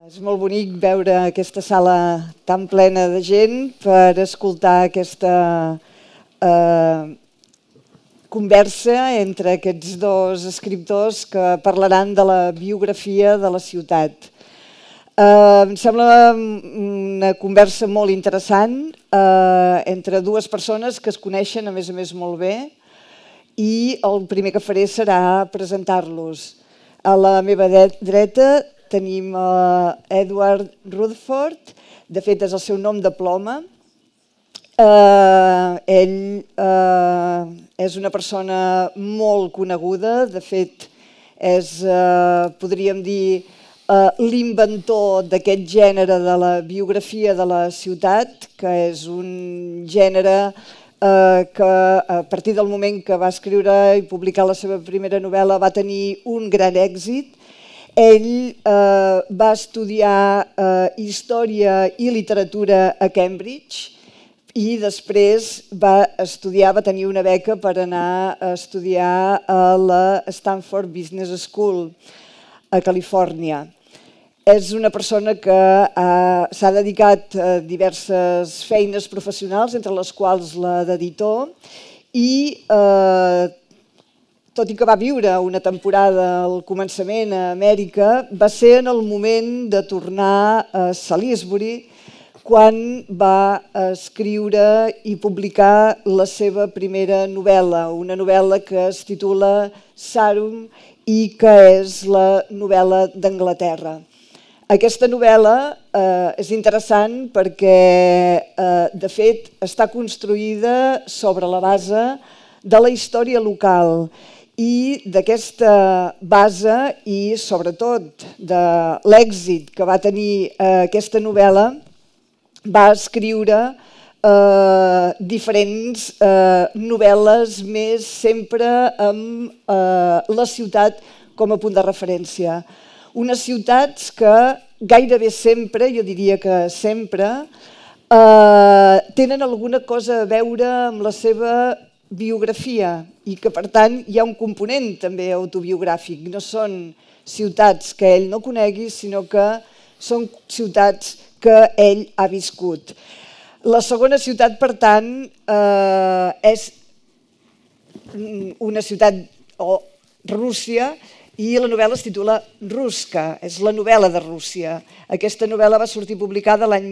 És molt bonic veure aquesta sala tan plena de gent per escoltar aquesta conversa entre aquests dos escriptors que parlaran de la biografia de la ciutat. Em sembla una conversa molt interessant entre dues persones que es coneixen, a més, molt bé, i el primer que faré serà presentar-los. A la meva dreta tenim Edward Rutherford, de fet és el seu nom de ploma. Ell és una persona molt coneguda, de fet és, podríem dir, l'inventor d'aquest gènere de la biografia de la ciutat, que és un gènere que a partir del moment que va escriure i publicar la seva primera novel·la va tenir un gran èxit. Ell va estudiar història i literatura a Cambridge i després va tenir una beca per anar a estudiar a la Stanford Business School a Califòrnia. És una persona que s'ha dedicat a diverses feines professionals, entre les quals la d'editor, i tot i que va viure una temporada al començament a Amèrica, va ser en el moment de tornar a Salisbury quan va escriure i publicar la seva primera novel·la, una novel·la que es titula Sarum i que és la novel·la d'Anglaterra. Aquesta novel·la és interessant perquè, de fet, està construïda sobre la base de la història local i d'aquesta base i, sobretot, de l'èxit que va tenir aquesta novel·la, va escriure diferents novel·les més sempre amb la ciutat com a punt de referència. Unes ciutats que gairebé sempre, jo diria que sempre, tenen alguna cosa a veure amb la seva biografia i que, per tant, hi ha un component també autobiogràfic. No són ciutats que ell no conegui, sinó que són ciutats que ell ha viscut. La segona ciutat, per tant, és una ciutat, o Rússia, i la novel·la es titula Ruska, és la novel·la de Rússia. Aquesta novel·la va sortir publicada l'any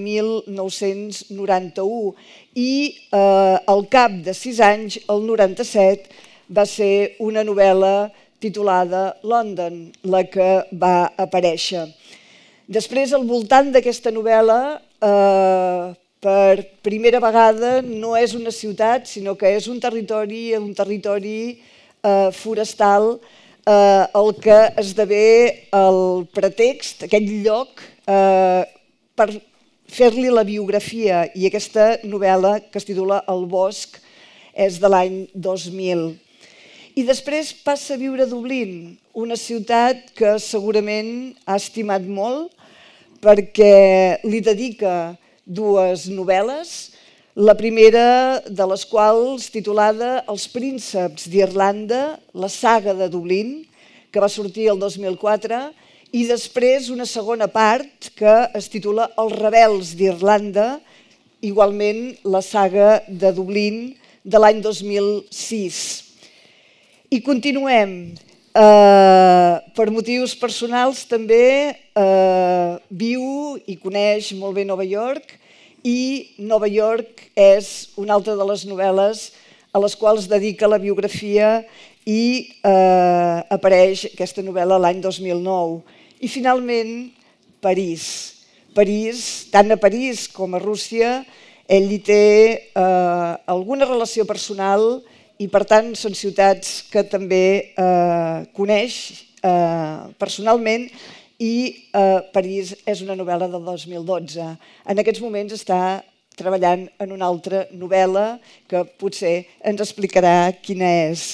1991 i al cap de 6 anys, el 97, va ser una novel·la titulada London, la que va aparèixer. Després, al voltant d'aquesta novel·la, per primera vegada no és una ciutat, sinó que és un territori forestal, el que esdevé el pretext, aquest lloc, per fer-li la biografia. I aquesta novel·la, que es titula El bosc, és de l'any 2000. I després passa a viure a Dublín, una ciutat que segurament ha estimat molt perquè li dedica dues novel·les, la primera de les quals, titulada Els prínceps d'Irlanda, la saga de Dublín, que va sortir el 2004, i després una segona part que es titula Els rebels d'Irlanda, igualment la saga de Dublín de l'any 2006. I continuem. Per motius personals també viu i coneix molt bé Nova York, i Nova York és una altra de les novel·les a les quals dedica la biografia i apareix aquesta novel·la l'any 2009. I finalment, París. París, tant a París com a Rússia, ell hi té alguna relació personal i per tant són ciutats que també coneix personalment. I París és una novel·la del 2012. En aquests moments està treballant en una altra novel·la que potser ens explicarà quina és.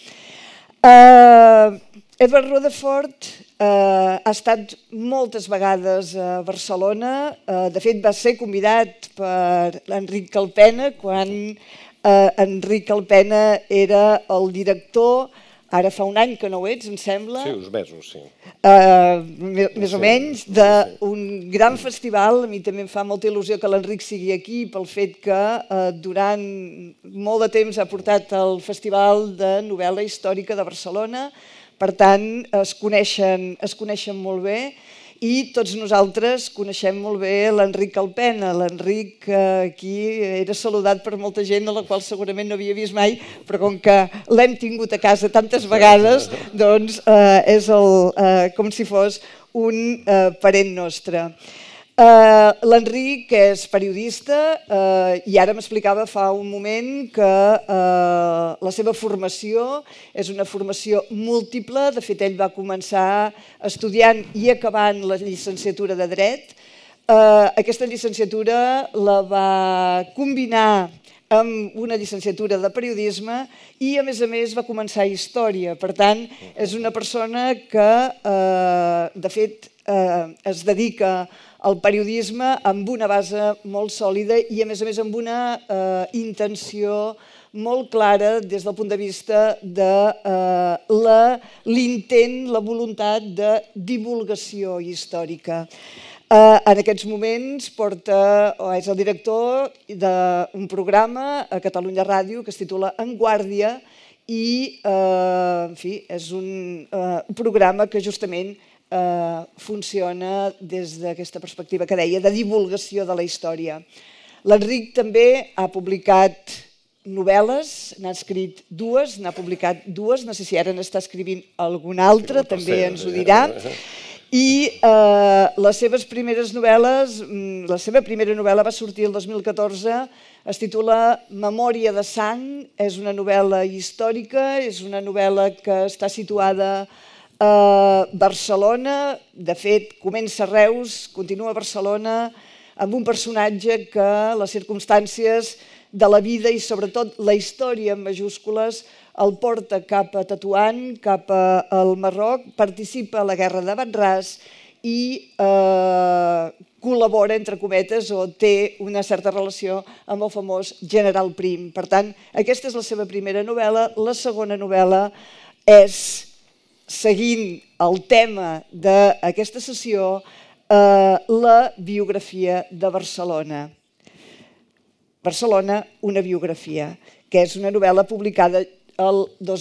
Edward Rutherford ha estat moltes vegades a Barcelona. De fet, va ser convidat per Enric Calpena quan Enric Calpena era el director ara fa un any que no ho ets, em sembla. Sí, uns mesos, sí. Més o menys, d'un gran festival. A mi també em fa molta il·lusió que l'Enric sigui aquí pel fet que durant molt de temps ha portat el Festival de Novel·la Històrica de Barcelona. Per tant, es coneixen molt bé i tots nosaltres coneixem molt bé l'Enric Calpena. L'Enric aquí era saludat per molta gent a la qual segurament no havia vist mai, però com que l'hem tingut a casa tantes vegades, doncs és com si fos un parent nostre. L'Enric és periodista i ara m'explicava fa un moment que la seva formació és una formació múltiple. De fet, ell va començar estudiant i acabant la llicenciatura de Dret. Aquesta llicenciatura la va combinar amb una llicenciatura de periodisme i, a més, va començar història. Per tant, és una persona que, de fet, es dedica al periodisme amb una base molt sòlida i, a més, amb una intenció molt clara des del punt de vista de l'intent, la voluntat de divulgació històrica. En aquests moments és el director d'un programa a Catalunya Ràdio que es titula En Guàrdia i, en fi, és un programa que justament funciona des d'aquesta perspectiva que deia de divulgació de la història. L'Enric també ha publicat novel·les, n'ha escrit dues, n'ha publicat dues, no sé si ara n'està escrivint alguna altra, també ens ho dirà. I les seves primeres novel·les, la seva primera novel·la va sortir el 2014, es titula Memòria de sang, és una novel·la històrica, és una novel·la que està situada a Barcelona. De fet, comença a Reus, continua a Barcelona, amb un personatge que les circumstàncies de la vida i sobretot la història en majúscules el porta cap a Tetuan, cap al Marroc, participa a la guerra de Badràs i col·labora, entre cometes, o té una certa relació amb el famós general Prim. Per tant, aquesta és la seva primera novel·la. La segona novel·la és, seguint el tema d'aquesta sessió, la biografia de Barcelona. Barcelona, una biografia, que és una novel·la publicada el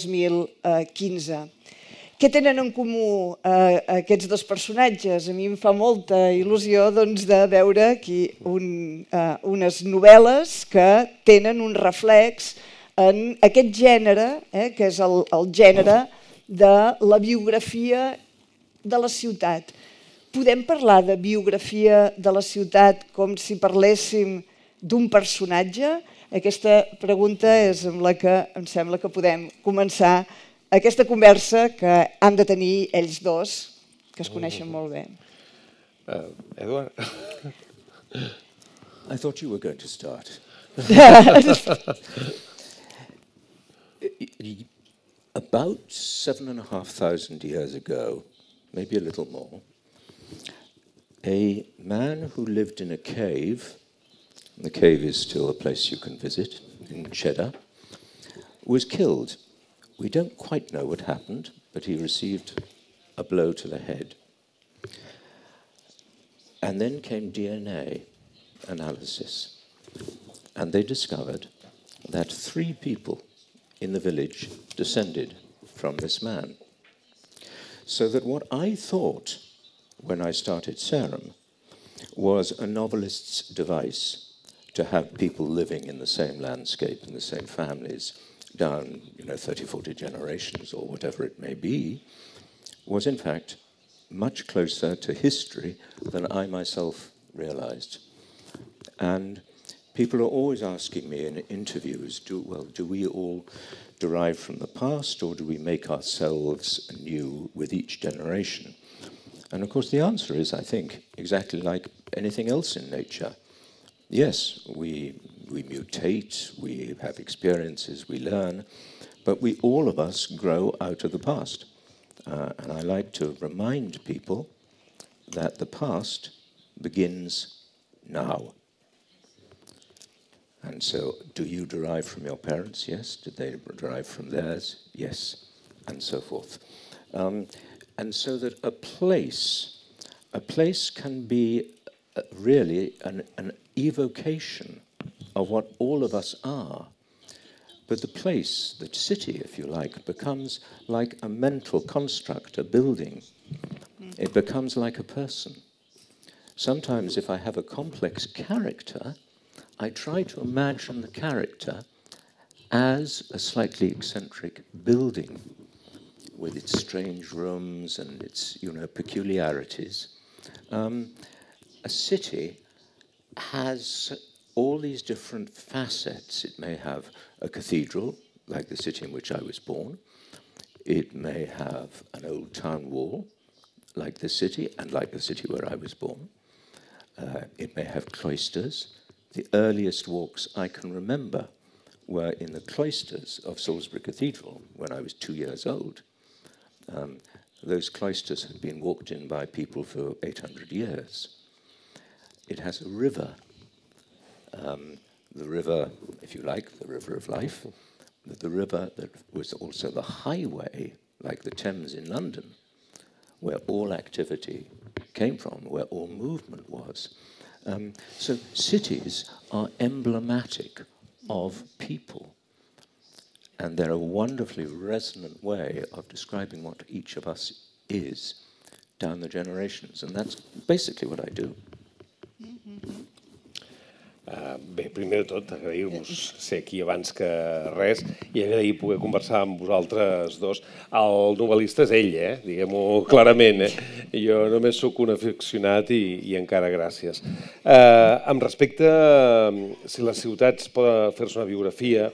2015. Què tenen en comú aquests dos personatges? A mi em fa molta il·lusió de veure aquí unes novel·les que tenen un reflex en aquest gènere, que és el gènere de la biografia de la ciutat. Podem parlar de biografia de la ciutat com si parléssim d'un personatge? Aquesta pregunta és amb la que em sembla que podem començar aquesta conversa que han de tenir ells dos, que es coneixen molt bé. Eduard? I thought you were going to start. About 7,500 years ago, maybe a little more, a man who lived in a cave, the cave is still a place you can visit in Cheddar, was killed. We don't quite know what happened, but he received a blow to the head. And then came DNA analysis, and they discovered that 3 people in the village descended from this man. So that what I thought when I started Serum was a novelist's device to have people living in the same landscape, in the same families, down 30, 40 generations or whatever it may be, was in fact much closer to history than I myself realized. And people are always asking me in interviews, do we all derive from the past, or do we make ourselves anew with each generation? And of course the answer is, I think, exactly like anything else in nature. Yes, we mutate, we have experiences, we learn, but all of us grow out of the past. And I like to remind people that the past begins now. And so, do you derive from your parents? Yes. Did they derive from theirs? Yes. and so forth. And so that a place can be really an evocation of what all of us are. But the place, the city, if you like, becomes like a mental construct, a building. It becomes like a person. Sometimes if I have a complex character, I try to imagine the character as a slightly eccentric building with its strange rooms and its, peculiarities. A city has all these different facets. It may have a cathedral, like the city in which I was born. It may have an old town wall, like this city, and like the city where I was born. It may have cloisters. The earliest walks I can remember were in the cloisters of Salisbury Cathedral when I was 2 years old. Those cloisters had been walked in by people for 800 years. It has a river. The river, if you like, the river of life, the river that was also the highway, like the Thames in London, where all activity came from, where all movement was. So cities are emblematic of people, and they're a wonderfully resonant way of describing what each of us is down the generations, and that's basically what I do. Bé, primer de tot, agrair-vos ser aquí abans que res i agrair poder conversar amb vosaltres dos. El novel·lista és ell, diguem-ho clarament. Jo només sóc un aficionat i encara gràcies. Amb respecte a si les ciutats poden fer-se una biografia,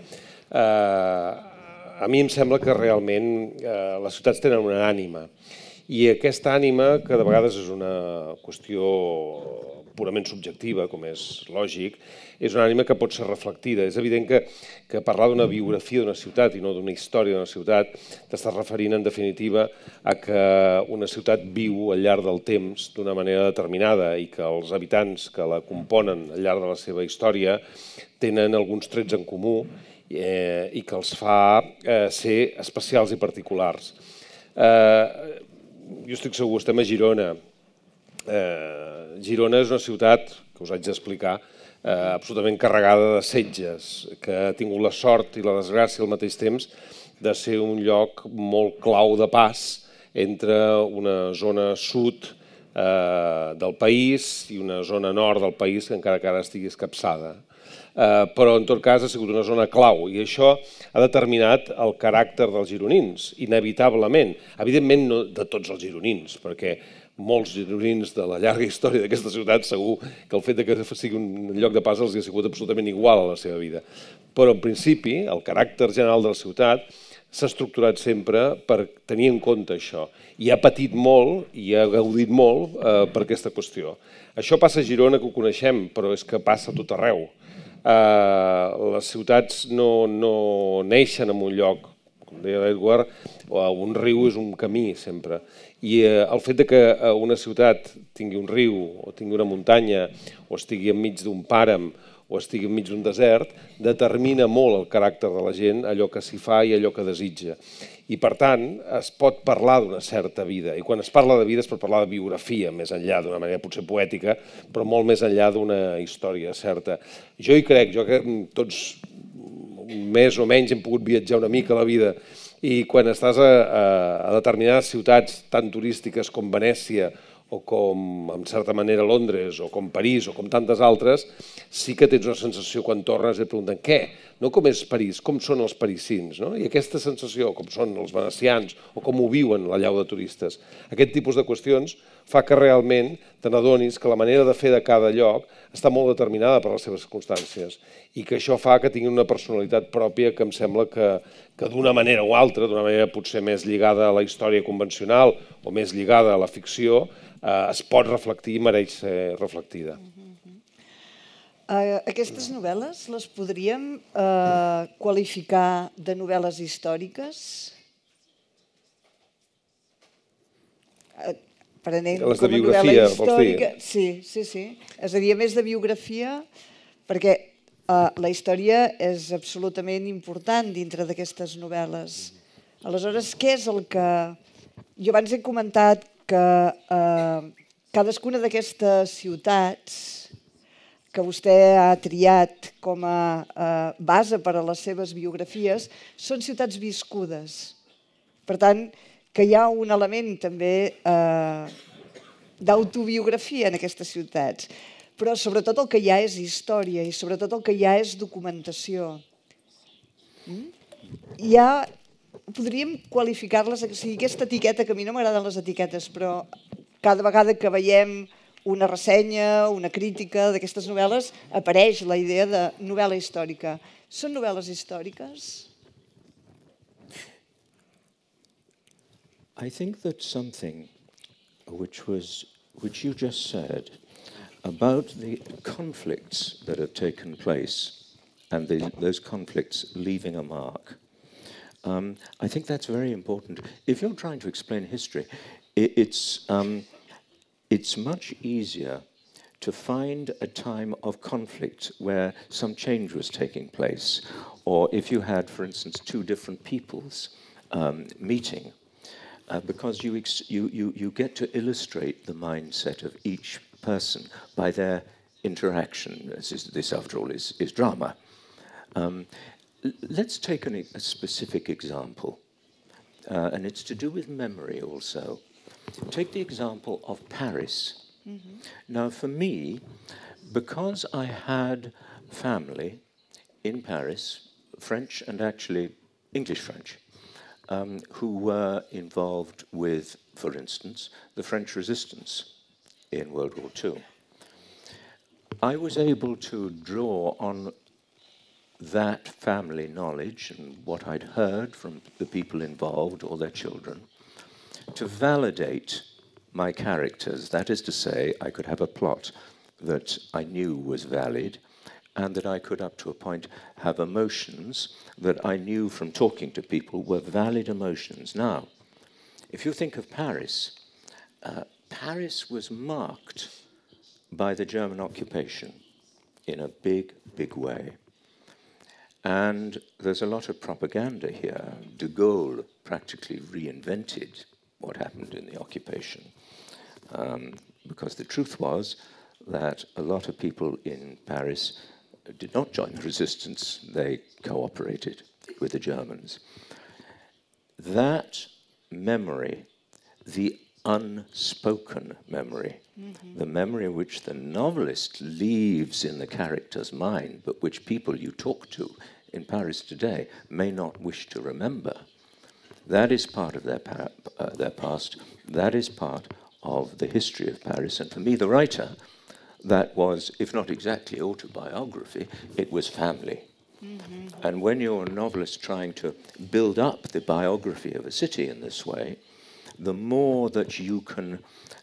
a mi em sembla que realment les ciutats tenen una ànima. I aquesta ànima, que de vegades és una qüestió purament subjectiva, com és lògic, és una ànima que pot ser reflectida. És evident que parlar d'una biografia d'una ciutat i no d'una història d'una ciutat t'estàs referint, en definitiva, a que una ciutat viu al llarg del temps d'una manera determinada i que els habitants que la componen al llarg de la seva història tenen alguns trets en comú i que els fa ser especials i particulars. Jo estic segur, estem a Girona. Girona és una ciutat, que us haig d'explicar, absolutament carregada de setges, que ha tingut la sort i la desgràcia al mateix temps de ser un lloc molt clau de pas entre una zona sud del país i una zona nord del país que encara que ara estigui escapçada. Però en tot cas ha sigut una zona clau i això ha determinat el caràcter dels gironins, inevitablement. Evidentment no de tots els gironins, perquè molts gironins de la llarga història d'aquesta ciutat segur que el fet que sigui un lloc de pas els ha sigut absolutament igual a la seva vida. Però en principi el caràcter general de la ciutat s'ha estructurat sempre per tenir en compte això i ha patit molt i ha gaudit molt per aquesta qüestió. Això passa a Girona, que ho coneixem, però és que passa a tot arreu. Les ciutats no neixen en un lloc, com deia l'Edward, un riu és un camí sempre. I el fet que una ciutat tingui un riu o tingui una muntanya o estigui enmig d'un pàrem o estigui enmig d'un desert determina molt el caràcter de la gent, allò que s'hi fa i allò que desitja. I per tant es pot parlar d'una certa vida i quan es parla de vida es pot parlar de biografia més enllà d'una manera potser poètica però molt més enllà d'una història certa. Jo hi crec, tots més o menys hem pogut viatjar una mica a la vida i quan estàs a determinades ciutats tan turístiques com Venècia o com, en certa manera, Londres o com París o com tantes altres, sí que tens una sensació quan tornes i et pregunten què? No com és París, com són els parisins? I aquesta sensació, com són els venecians o com ho viuen la llau de turistes, aquest tipus de qüestions fa que realment te n'adonis que la manera de fer de cada lloc està molt determinada per les seves circumstàncies i que això fa que tinguin una personalitat pròpia que em sembla que d'una manera o altra, d'una manera potser més lligada a la història convencional o més lligada a la ficció, es pot reflectir i mereix ser reflectida. Aquestes novel·les les podríem qualificar de novel·les històriques? Prenent com a novel·la històrica. Sí. És a dir, a més de biografia, perquè la història és absolutament important dintre d'aquestes novel·les. Aleshores, què és el que... Jo abans he comentat que cadascuna d'aquestes ciutats que vostè ha triat com a base per a les seves biografies són ciutats viscudes. Per tant, que hi ha un element també d'autobiografia en aquestes ciutats. Però sobretot el que hi ha és història i sobretot el que hi ha és documentació. Podríem qualificar-les, o sigui, aquesta etiqueta, que a mi no m'agraden les etiquetes, però cada vegada que veiem una ressenya, una crítica d'aquestes novel·les, apareix la idea de novel·la històrica. Són novel·les històriques? I think that something which you just said about the conflicts that have taken place and those conflicts leaving a mark, I think that's very important. If you're trying to explain history, it's much easier to find a time of conflict where some change was taking place, or if you had, for instance, two different peoples meeting, because you get to illustrate the mindset of each person by their interaction. This after all, is drama. Let's take a specific example, and it's to do with memory also. Take the example of Paris. Mm-hmm. Now, for me, because I had family in Paris, French and actually English-French, who were involved with, for instance, the French resistance in World War II, I was able to draw on that family knowledge and what I'd heard from the people involved or their children to validate my characters. That is to say, I could have a plot that I knew was valid and that I could, up to a point, have emotions that I knew from talking to people were valid emotions. Now, if you think of Paris, Paris was marked by the German occupation in a big, big way. And there's a lot of propaganda here. De Gaulle practically reinvented what happened in the occupation, because the truth was that a lot of people in Paris did not join the resistance. They cooperated with the Germans. That memory, the unspoken memory, the memory which the novelist leaves in the character's mind, but which people you talk to in Paris today may not wish to remember, that is part of their past. That is part of the history of Paris. And for me, the writer, that was, if not exactly autobiography, it was family. Mm-hmm. And when you're a novelist trying to build up the biography of a city in this way, the more that you can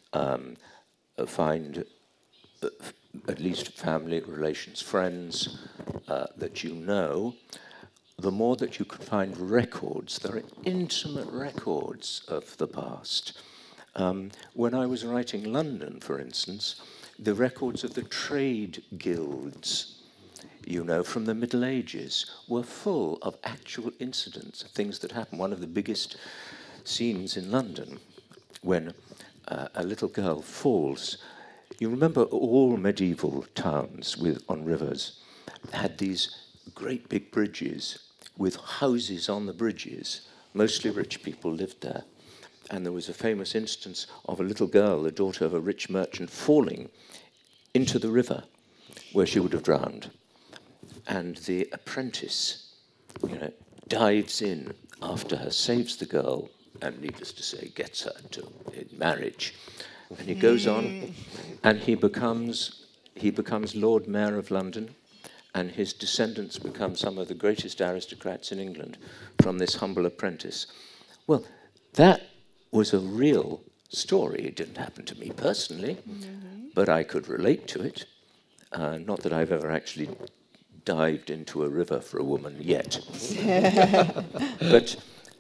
find at least family relations, friends that you know, the more that you can find records. There are intimate records of the past. When I was writing London, for instance, the records of the trade guilds, you know, from the Middle Ages, were full of actual incidents, things that happened. One of the biggest scenes in London, when a little girl falls. You remember all medieval towns on rivers had these great big bridges with houses on the bridges. Mostly rich people lived there. And there was a famous instance of a little girl, the daughter of a rich merchant, falling into the river where she would have drowned. And the apprentice, dives in after her, saves the girl, and needless to say, gets her in marriage. And he goes on, and he becomes Lord Mayor of London, and his descendants become some of the greatest aristocrats in England from this humble apprentice. Well, that was a real story. It didn't happen to me personally, but I could relate to it. Not that I've ever actually dived into a river for a woman yet. But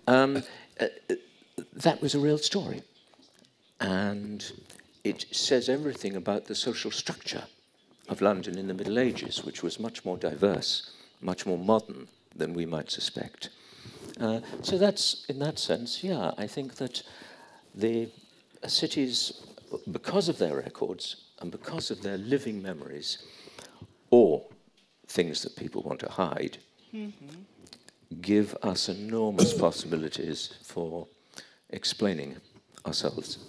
that was a real story. And it says everything about the social structure of London in the Middle Ages, which was much more diverse, much more modern than we might suspect. So that's, in that sense, yeah, I think that the cities, because of their records and because of their living memories, or things that people want to hide, give us enormous possibilities for explaining ourselves.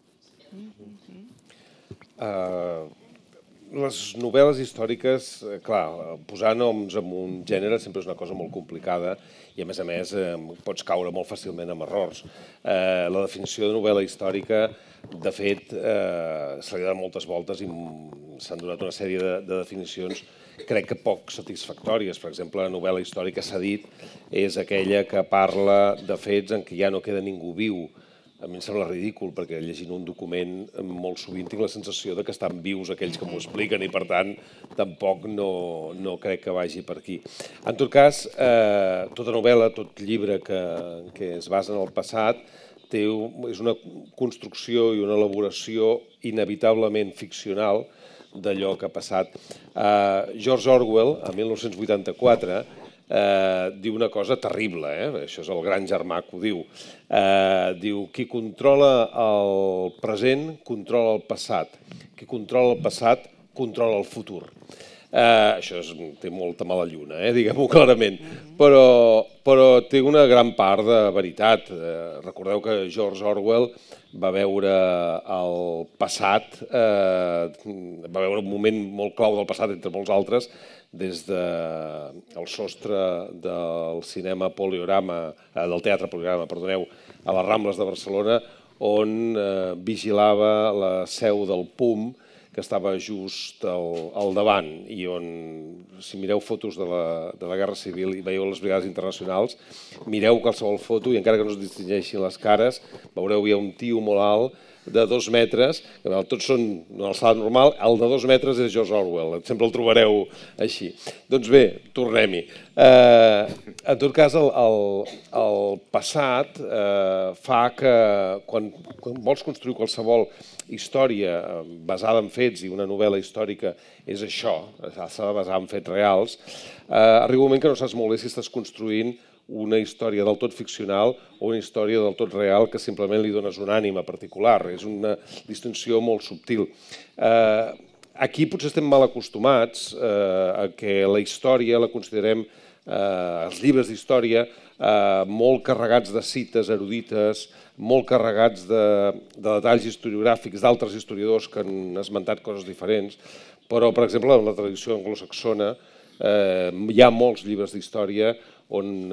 Les novel·les històriques, clar, posar noms en un gènere sempre és una cosa molt complicada i, a més, pots caure molt fàcilment en errors. La definició de novel·la històrica, de fet, se li ha donat moltes voltes i s'han donat una sèrie de definicions, crec que poc satisfactòries. Per exemple, la novel·la històrica, s'ha dit, és aquella que parla de fets en què ja no queda ningú viu. A mi em sembla ridícul, perquè llegint un document molt sovint tinc la sensació que estan vius aquells que m'ho expliquen i, per tant, tampoc no crec que vagi per aquí. En tot cas, tota novel·la, tot llibre que es basa en el passat és una construcció i una elaboració inevitablement ficcional d'allò que ha passat. George Orwell, a 1984, diu una cosa terrible, això és el gran germà que ho diu. Diu, qui controla el present, controla el passat. Qui controla el passat, controla el futur. Això té molta mala lluna, diguem-ho clarament, però té una gran part de veritat. Recordeu que George Orwell va veure el passat, va veure un moment molt clau del passat, entre molts altres, des del sostre del cinema Poliorama, del teatre Poliorama, perdoneu, a les Rambles de Barcelona, on vigilava la seu del PUM, que estava just al davant, i on, si mireu fotos de la Guerra Civil i veieu les brigades internacionals, mireu qualsevol foto i encara que no es distingeixin les cares, veureu que hi ha un tio molt alt de 2 metres, que tots són una alçada normal, el de 2 metres és George Orwell, sempre el trobareu així. Doncs bé, tornem-hi. En tot cas, el passat fa que quan vols construir qualsevol història basada en fets, i una novel·la històrica és això, s'ha de basar en fets reals, arriba un moment que no saps molt bé si estàs construint una història del tot ficcional o una història del tot real que simplement li dones una ànima particular. És una distinció molt subtil. Aquí potser estem mal acostumats a que la història la considerem, els llibres d'història, molt carregats de cites erudites, molt carregats de detalls historiogràfics d'altres historiadors que han esmentat coses diferents, però, per exemple, en la tradició anglosaxona hi ha molts llibres d'història on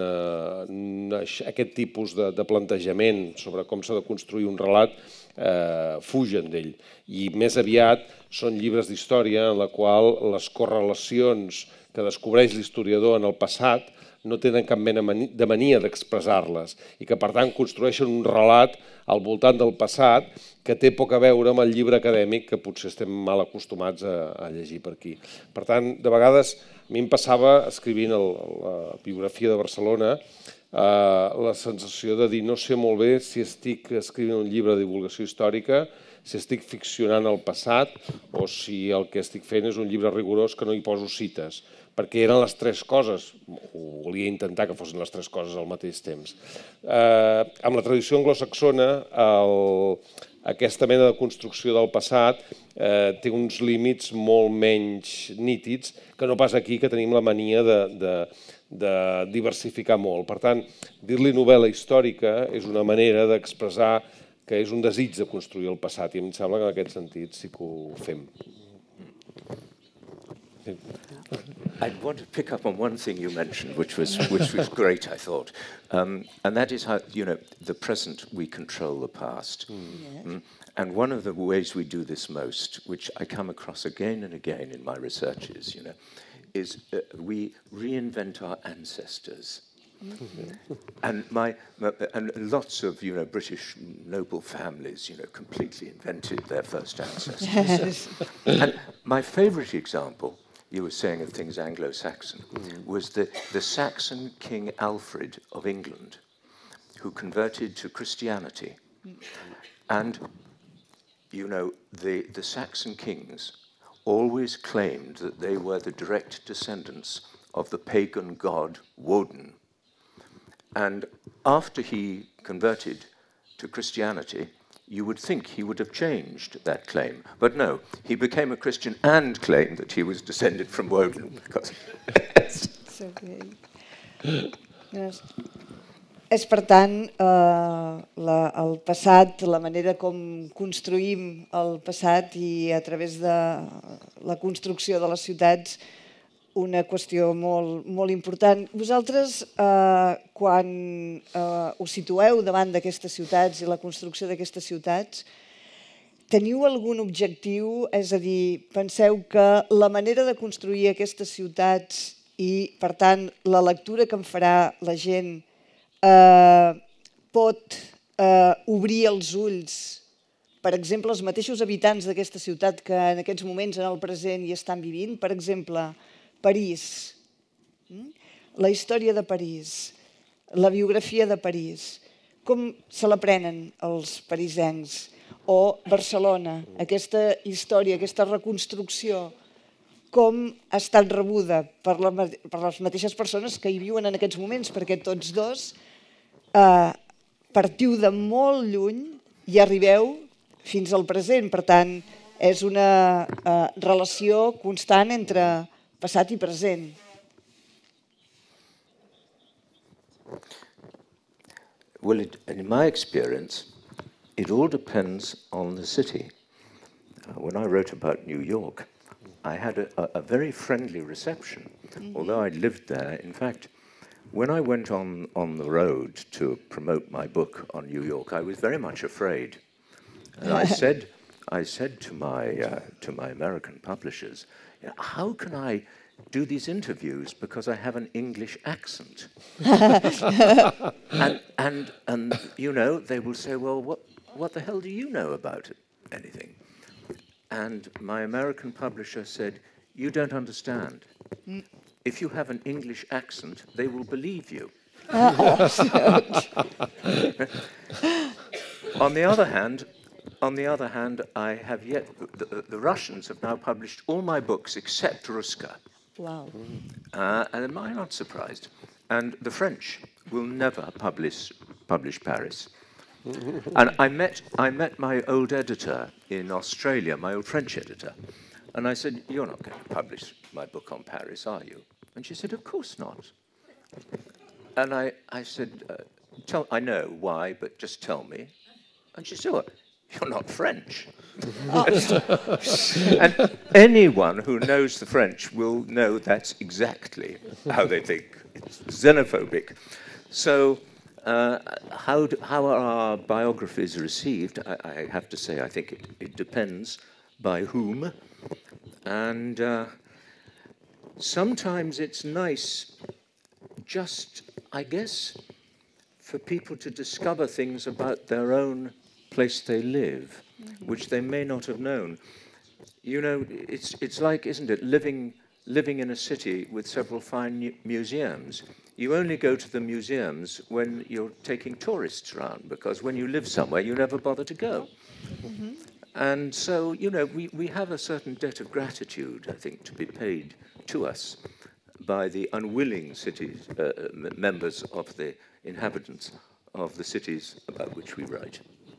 aquest tipus de plantejament sobre com s'ha de construir un relat fugen d'ell. I més aviat són llibres d'història en la qual les correlacions que descobreix l'historiador en el passat no tenen cap mena de mania d'expressar-les i que, per tant, construeixen un relat al voltant del passat que té poc a veure amb el llibre acadèmic que potser estem mal acostumats a llegir per aquí. Per tant, de vegades, a mi em passava, escrivint la biografia de Barcelona, la sensació de dir no sé molt bé si estic escrivint un llibre de divulgació històrica, si estic ficcionant el passat o si el que estic fent és un llibre rigorós que no hi poso cites, perquè eren les 3 coses, o volia intentar que fossin les 3 coses al mateix temps. Amb la tradició anglosaxona, aquesta mena de construcció del passat té uns límits molt menys nítids que no pas aquí, que tenim la mania de diversificar molt. Per tant, dir-li novel·la històrica és una manera d'expressar que és un desig de construir el passat, i em sembla que en aquest sentit sí que ho fem. I want to pick up on one thing you mentioned, which was great, I thought, and that is how, the present we control the past. And one of the ways we do this most, which I come across again and again in my researches, is we reinvent our ancestors. And lots of British noble families completely invented their first ancestors. And my favourite example, you were saying of things Anglo-Saxon, was the Saxon King Alfred of England, who converted to Christianity. And the Saxon kings always claimed that they were the direct descendants of the pagan god Woden. And after he converted to Christianity, you would think he would have changed that claim. But no, he became a Christian and claimed that he was descended from Woden. És, per tant, el passat, la manera com construïm el passat i a través de la construcció de les ciutats, una qüestió molt important. Vosaltres, quan us situeu davant d'aquestes ciutats i la construcció d'aquestes ciutats, teniu algun objectiu? És a dir, penseu que la manera de construir aquestes ciutats i, per tant, la lectura que en farà la gent pot obrir els ulls, per exemple, els mateixos habitants d'aquesta ciutat que en aquests moments, en el present, hi estan vivint? Per exemple, París, la història de París, la biografia de París, com se la prenen els parisencs? O Barcelona, aquesta història, aquesta reconstrucció, com ha estat rebuda per les mateixes persones que hi viuen en aquests moments, perquè tots dos partiu de molt lluny i arribeu fins al present. Per tant, és una relació constant entre passat i present. Well, in my experience, it all depends on the city. When I wrote about New York, I had a very friendly reception, although I'd lived there. In fact, when I went on the road to promote my book on New York, I was very much afraid. And I said to my American publishers, how can I do these interviews because I have an English accent? and you know, they will say, well, what the hell do you know about anything? And my American publisher said, you don't understand. If you have an English accent, they will believe you. On the other hand, I have yet, the Russians have now published all my books except Ruska. Wow. And I'm not surprised. And the French will never publish Paris. And I met my old editor in Australia, my old French editor, and I said, you're not going to publish my book on Paris, are you? And she said, of course not. And I said, I know why, but just tell me. And she said, well, you're not French. And anyone who knows the French will know that's exactly how they think. It's xenophobic. So how are our biographies received? I have to say, I think it depends by whom. And sometimes it's nice just, I guess, for people to discover things about their own place they live, which they may not have known. You know, it's like, isn't it, living in a city with several fine museums. You only go to the museums when you're taking tourists around, because when you live somewhere, you never bother to go. And so, you know, we have a certain debt of gratitude, I think, to be paid to us by the unwilling cities, members of the inhabitants of the cities about which we write.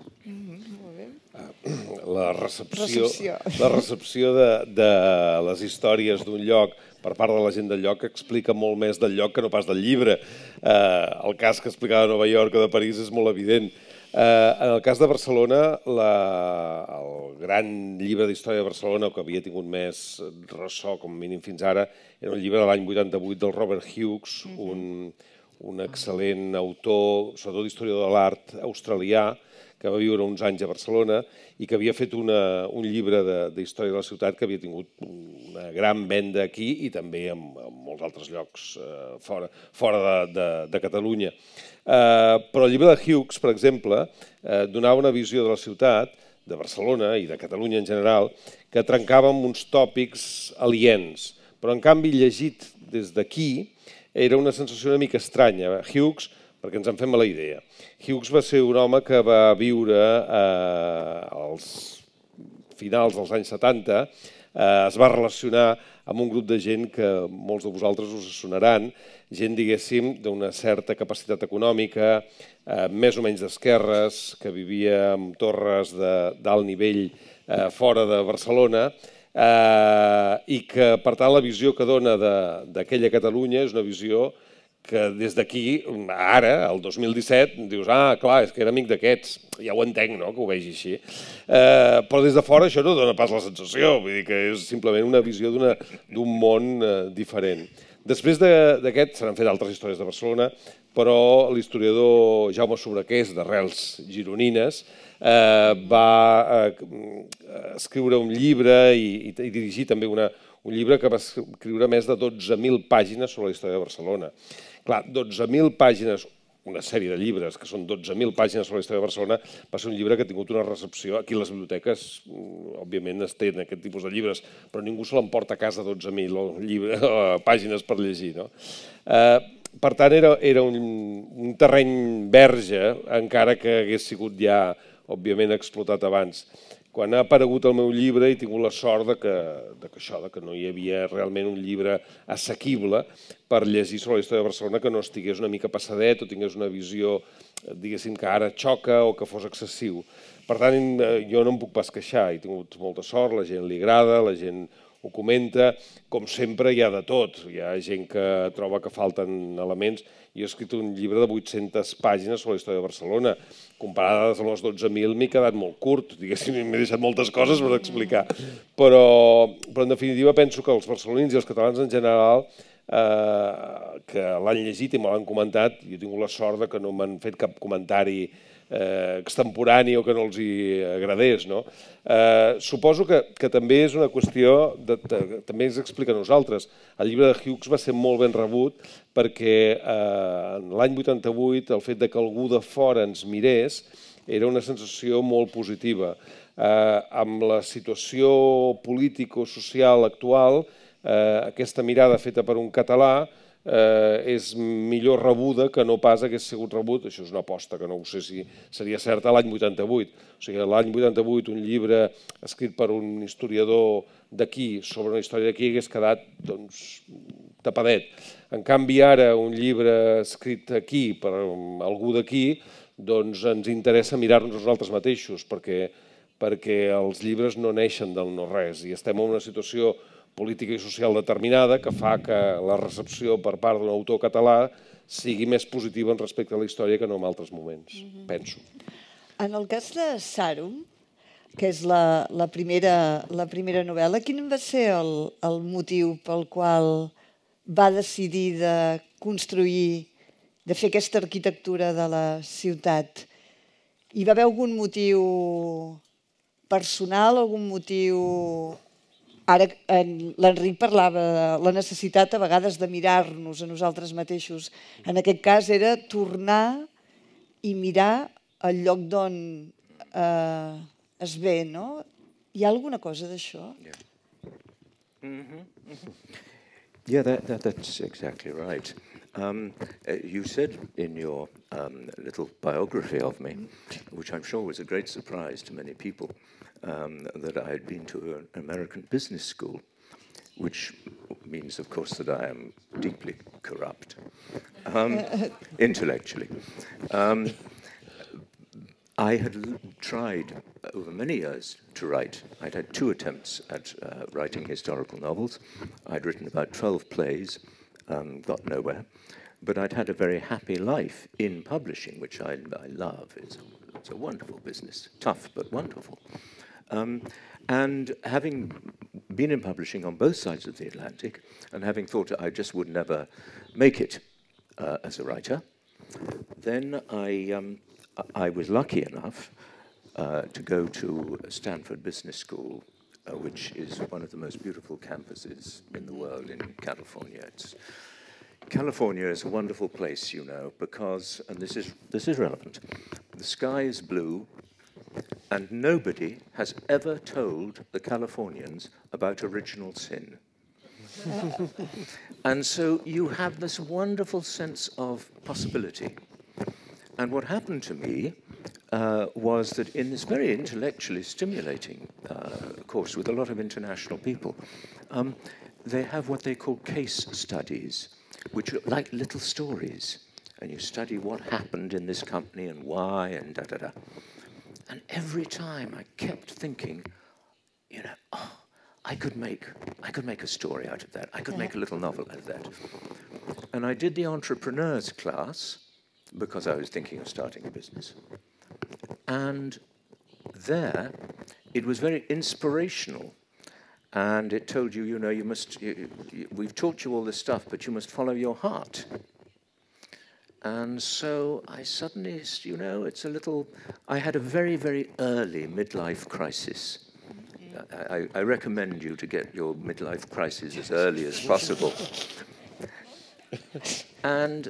La recepció de les històries d'un lloc per part de la gent del lloc explica molt més del lloc que no pas del llibre. El cas que explicava de Nova York o de París és molt evident. En el cas de Barcelona, el gran llibre d'història de Barcelona, que havia tingut més ressò, com a mínim fins ara, era un llibre de l'any 88 del Robert Hughes, un excel·lent autor, sobretot d'història de l'art australià, que va viure uns anys a Barcelona i que havia fet un llibre d'història de la ciutat que havia tingut una gran venda aquí i també en molts altres llocs fora de Catalunya. Però el llibre de Hughes, per exemple, donava una visió de la ciutat, de Barcelona i de Catalunya en general, que trencava amb uns tòpics aliens. Però, en canvi, llegit des d'aquí, era una sensació una mica estranya. Hughes, perquè ens en fem la idea, Hughes va ser un home que va viure als finals dels anys 70, es va relacionar amb un grup de gent que molts de vosaltres us sonaran, gent, diguéssim, d'una certa capacitat econòmica, més o menys d'esquerres, que vivia en torres d'alt nivell fora de Barcelona, i que, per tant, la visió que dona d'aquella Catalunya és una visió que des d'aquí, ara, el 2017, dius, clar, és que era amic d'aquests. Ja ho entenc, no?, que ho vegi així. Però des de fora això no dona pas la sensació, vull dir que és simplement una visió d'un món diferent. Després d'aquest, se n'han fet altres històries de Barcelona, però l'historiador Jaume Sobrequés, d'arrels gironines, va escriure un llibre i dirigir també un llibre que va escriure més de 12.000 pàgines sobre la història de Barcelona. Clar, 12.000 pàgines, una sèrie de llibres que són 12.000 pàgines sobre la història de Barcelona, va ser un llibre que ha tingut una recepció. Aquí a les biblioteques, òbviament, es tenen aquest tipus de llibres, però ningú se l'emporta a casa 12.000 pàgines per llegir, no? Per tant, era un terreny verge, encara que hagués sigut ja, òbviament, explotat abans. Quan ha aparegut el meu llibre he tingut la sort que no hi havia realment un llibre assequible per llegir sobre la història de Barcelona que no estigués una mica passadet o tingués una visió, diguéssim, que ara xoca o que fos excessiu. Per tant, jo no em puc pas queixar, he tingut molta sort, la gent li agrada, la gent ho comenta, com sempre hi ha de tot. Hi ha gent que troba que falten elements. Jo he escrit un llibre de 800 pàgines sobre la història de Barcelona. Comparades amb les 12.000 m'he quedat molt curt, diguéssim, m'he deixat moltes coses per explicar. Però en definitiva penso que els barcelonins i els catalans en general que l'han llegit i me l'han comentat, jo he tingut la sort que no m'han fet cap comentari extemporani o que no els hi agradés. Suposo que també és una qüestió, també ens explica a nosaltres. El llibre de Hughes va ser molt ben rebut perquè l'any 88 el fet que algú de fora ens mirés era una sensació molt positiva. Amb la situació político-social actual, aquesta mirada feta per un català és millor rebuda que no pas hagués sigut rebut, això és una aposta que no sé si seria certa, l'any 88. O sigui, l'any 88 un llibre escrit per un historiador d'aquí sobre una història d'aquí hagués quedat tapadet. En canvi, ara un llibre escrit aquí per algú d'aquí ens interessa mirar-nos nosaltres mateixos perquè els llibres no neixen del no-res i estem en una situació política i social determinada que fa que la recepció per part d'un autor català sigui més positiva en respecte a la història que no en altres moments, penso. En el cas de Sàrum, que és la primera novel·la, quin va ser el motiu pel qual va decidir de construir, de fer aquesta arquitectura de la ciutat? Hi va haver algun motiu personal, algun motiu... Ara l'Enric parlava de la necessitat a vegades de mirar-nos a nosaltres mateixos. En aquest cas era tornar i mirar el lloc d'on es ve, no? Hi ha alguna cosa d'això? Yeah, that's exactly right. You said in your little biography of me, which I'm sure was a great surprise to many people, that I had been to an American business school, which means, of course, that I am deeply corrupt, intellectually. I had tried over many years to write. I'd had 2 attempts at writing historical novels. I'd written about 12 plays, got nowhere. But I'd had a very happy life in publishing, which I love. It's a wonderful business, tough but wonderful. And having been in publishing on both sides of the Atlantic, and having thought I just would never make it as a writer, then I was lucky enough to go to Stanford Business School, which is one of the most beautiful campuses in the world in California. California is a wonderful place, you know, because, and this is relevant, the sky is blue, and nobody has ever told the Californians about original sin. And so you have this wonderful sense of possibility. And what happened to me was that in this very intellectually stimulating course with a lot of international people, they have what they call case studies, which are like little stories. And you study what happened in this company and why and da-da-da. And every time I kept thinking, you know, oh, I could make a story out of that. I could make a little novel out of that. And I did the entrepreneurs class because I was thinking of starting a business. And there, it was very inspirational. And it told you, you know, we've taught you all this stuff, but you must follow your heart. And so I suddenly, you know, I had a very, very early midlife crisis. I recommend you to get your midlife crisis as early as possible. And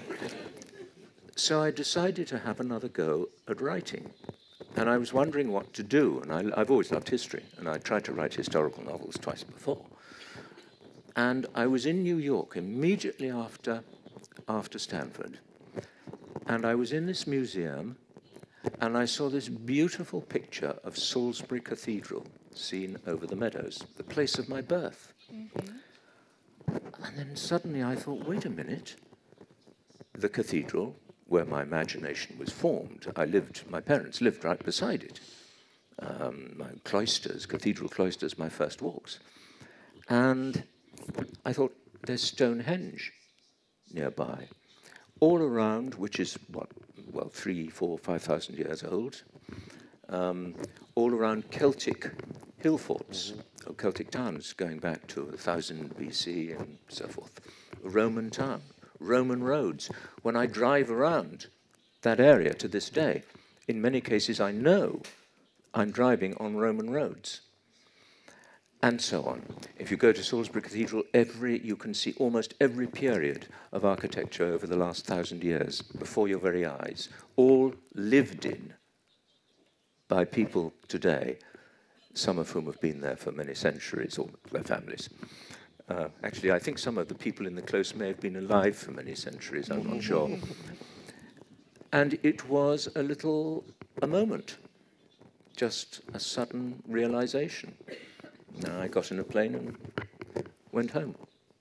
so I decided to have another go at writing. And I was wondering what to do. And I've always loved history. And I tried to write historical novels twice before. And I was in New York immediately after Stanford. And I was in this museum. And I saw this beautiful picture of Salisbury Cathedral seen over the meadows, the place of my birth. Mm-hmm. And then suddenly I thought, wait a minute. The cathedral, where my imagination was formed, my parents lived right beside it. My cloisters, cathedral cloisters, my first walks. And I thought, there's Stonehenge nearby. All around, which is, 3,000, 4,000, 5,000 years old. All around Celtic hill forts, or Celtic towns, going back to 1000 BC and so forth. A Roman town, Roman roads. When I drive around that area to this day, in many cases I know I'm driving on Roman roads. And so on. If you go to Salisbury Cathedral, you can see almost every period of architecture over the last 1,000 years before your very eyes, all lived in by people today, some of whom have been there for many centuries, or their families. Actually, I think some of the people in the close may have been alive for many centuries, I'm not sure. And it was a moment, just a sudden realization. Now I got in a plane and went home.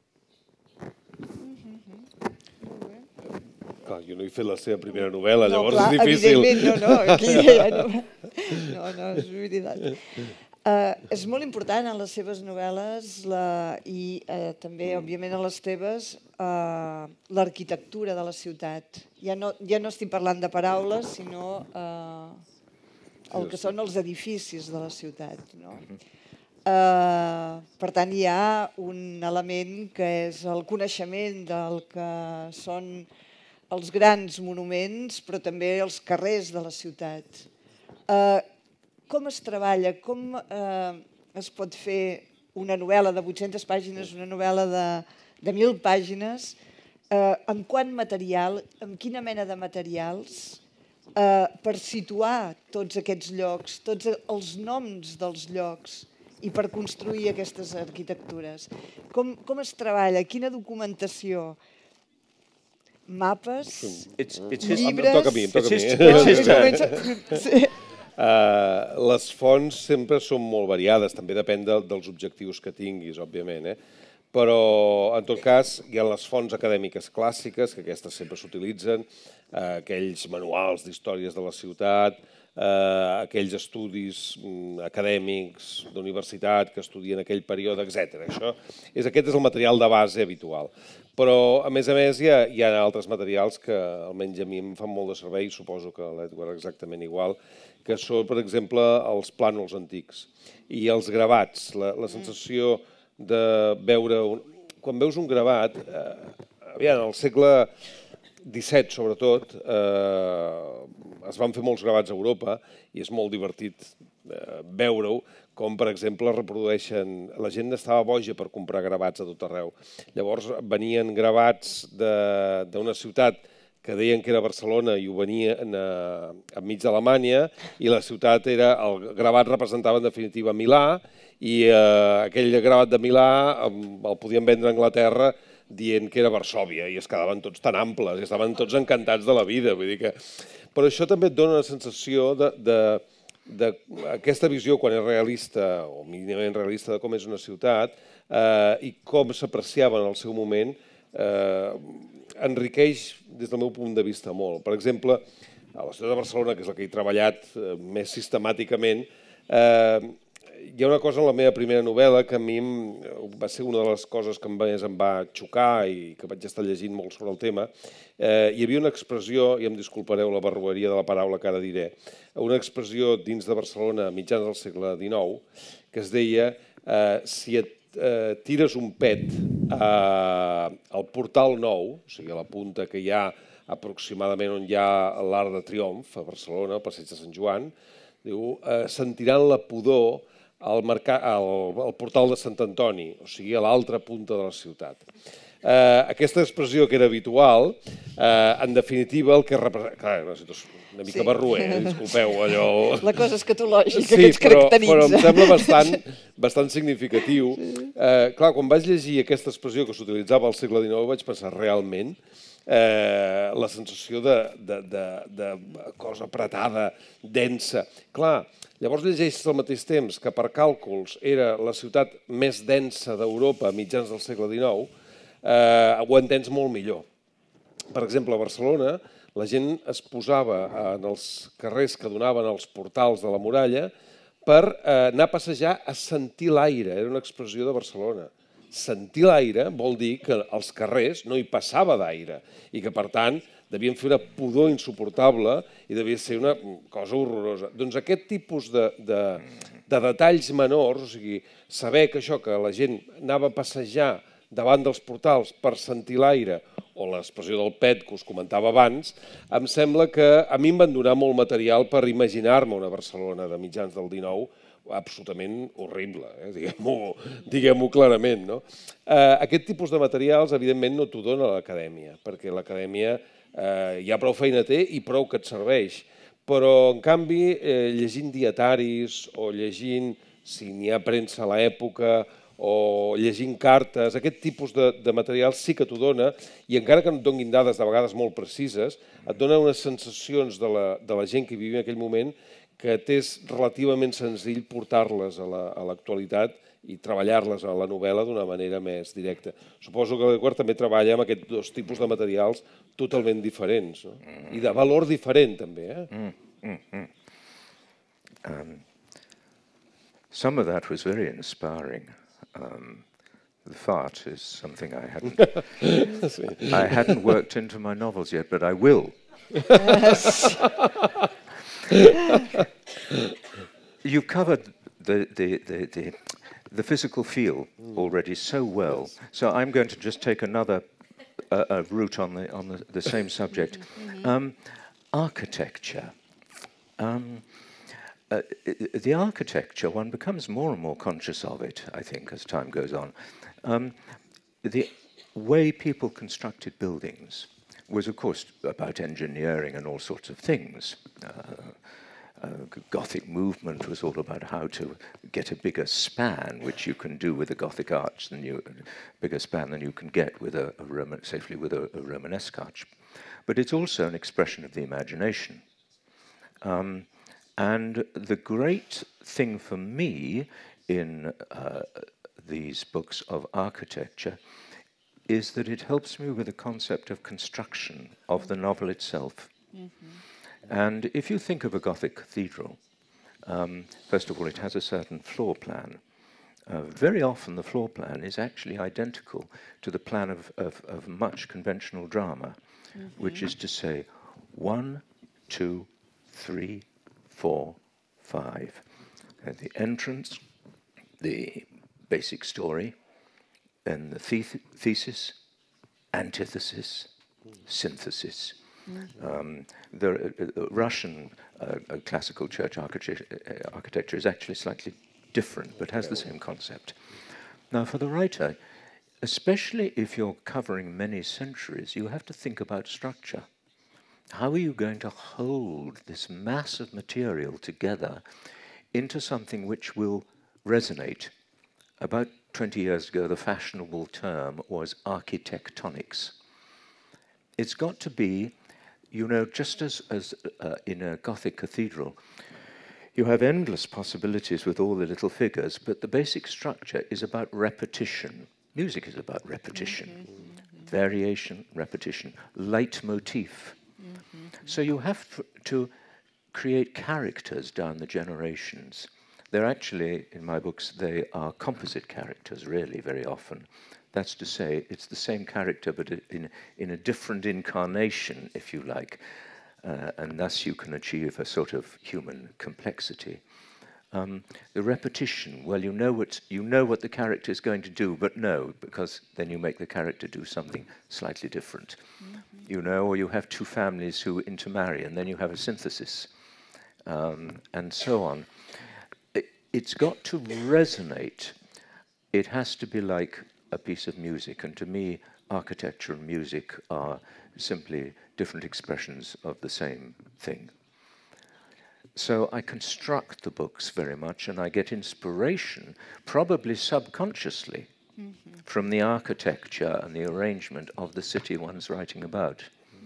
Clar, jo no he fet la seva primera novel·la, no, llavors clar, és difícil. Evidentment, no, aquí ja no, és veritat. És molt important en les seves novel·les i també, òbviament, en les teves, l'arquitectura de la ciutat. Ja no estic parlant de paraules, sinó el que són els edificis de la ciutat. Per tant, hi ha un element que és el coneixement del que són els grans monuments, però també els carrers de la ciutat. Com es treballa? Com es pot fer una novel·la de 800 pàgines, una novel·la de 1.000 pàgines? Amb quant material, amb quina mena de materials, per situar tots aquests llocs, tots els noms dels llocs i per construir aquestes arquitectures? Com es treballa? Quina documentació? Mapes? Llibres? Em toca a mi. Les fonts sempre són molt variades, també depèn dels objectius que tinguis, òbviament, però en tot cas hi ha les fonts acadèmiques clàssiques, que aquestes sempre s'utilitzen, aquells manuals d'històries de la ciutat, aquells estudis acadèmics d'universitat que estudien aquell període, etc. Aquest és el material de base habitual. Però, a més, hi ha altres materials que almenys a mi em fan molt de servei, suposo que a l'Edward exactament igual, que són, per exemple, els plànols antics i els gravats. La sensació de veure... Quan veus un gravat, al segle XVII, sobretot, es van fer molts gravats a Europa i és molt divertit veure-ho, com, per exemple, reprodueixen... La gent estava boja per comprar gravats a tot arreu. Llavors venien gravats d'una ciutat que deien que era Barcelona i ho venien enmig d'Alemanya i la ciutat era... El gravat representava en definitiva Milà i aquell gravat de Milà el podien vendre a Anglaterra dient que era Varsòvia i es quedaven tots tan amples i estaven tots encantats de la vida. Vull dir que... Però això també et dona una sensació d'aquesta visió, quan és realista, o mínimament realista, de com és una ciutat i com s'apreciava en el seu moment, enriqueix, des del meu punt de vista, molt. Per exemple, a la ciutat de Barcelona, que és la que he treballat més sistemàticament, hi ha una cosa en la meva primera novel·la que a mi va ser una de les coses que més em va xocar i que vaig estar llegint molt sobre el tema. Hi havia una expressió, i em disculpareu la barroeria de la paraula que ara diré, una expressió dins de Barcelona a mitjans del segle XIX que es deia si et tires un pet al Portal Nou, o sigui, a la punta que hi ha aproximadament on hi ha l'Arc de Triomf, a Barcelona, al passeig de Sant Joan, diu, sentiran la pudor al Portal de Sant Antoni, o sigui, a l'altra punta de la ciutat. Aquesta expressió que era habitual, en definitiva, el que representa... Clar, una mica barroer, disculpeu, allò... La cosa escatològica que ens caracteritza. Però em sembla bastant significatiu. Clar, quan vaig llegir aquesta expressió que s'utilitzava al segle XIX, vaig pensar realment la sensació de cosa apretada, densa. Clar, llavors llegeixes al mateix temps que per càlculs era la ciutat més densa d'Europa a mitjans del segle XIX, ho entens molt millor. Per exemple, a Barcelona, la gent es posava en els carrers que donaven als portals de la muralla per anar a passejar a sentir l'aire. Era una expressió de Barcelona. Sentir l'aire vol dir que als carrers no hi passava d'aire i que, per tant, devien fer una pudor insuportable i devia ser una cosa horrorosa. Doncs aquest tipus de detalls menors, o sigui, saber que això, que la gent anava a passejar davant dels portals per sentir l'aire, o l'expressió del pet que us comentava abans, em sembla que a mi em van donar molt material per imaginar-me una Barcelona de mitjans del XIX absolutament horrible, diguem-ho clarament. Aquest tipus de materials, evidentment, no t'ho dona l'acadèmia, perquè l'acadèmia ja prou feina té i prou que et serveix. Però, en canvi, llegint dietaris o llegint, si n'hi ha premsa a l'època, o llegint cartes, aquest tipus de material sí que t'ho dona i encara que no et donin dades de vegades molt precises, et dona unes sensacions de la gent que vivia en aquell moment que t'és relativament senzill portar-les a l'actualitat i treballar-les a la novel·la d'una manera més directa. Suposo que l'Edward també treballa amb aquests dos tipus de materials totalment diferents i de valor diferent també. Some of that was very inspiring. The fart is something I hadn't worked into my novels yet, but I will. You've covered the physical feel already so well, so I'm going to just take another route on the same subject. Architecture. The architecture, one becomes more and more conscious of it, I think, as time goes on. The way people constructed buildings was, of course, about engineering and all sorts of things. Gothic movement was all about how to get a bigger span, which you can do with a Gothic arch, bigger span than you can get with safely with a Romanesque arch. But it's also an expression of the imagination. And the great thing for me in these books of architecture is that it helps me with the concept of construction of the novel itself. And if you think of a Gothic cathedral, first of all, it has a certain floor plan. Very often the floor plan is actually identical to the plan of much conventional drama, which is to say 1, 2, 3, 4, 5. The entrance, the basic story, then the thesis, antithesis, synthesis. The Russian classical church architecture is actually slightly different, but has the same concept. Now, for the writer, especially if you're covering many centuries, you have to think about structure. How are you going to hold this mass of material together into something which will resonate? About 20 years ago, the fashionable term was architectonics. It's got to be you know, just as in a Gothic cathedral, you have endless possibilities with all the little figures, but the basic structure is about repetition. Music is about repetition, variation, repetition, leitmotif. So you have to create characters down the generations. They're actually, in my books, they are composite characters, really, very often. That's to say, it's the same character, but in a different incarnation, if you like. And thus you can achieve a sort of human complexity. The repetition, well, you know what the character is going to do, but no, because then you make the character do something slightly different. You know, or you have two families who intermarry, and then you have a synthesis, and so on. It's got to resonate. It has to be like a piece of music, and to me, architecture and music are simply different expressions of the same thing. So I construct the books very much, and I get inspiration, probably subconsciously, from the architecture and the arrangement of the city one's writing about.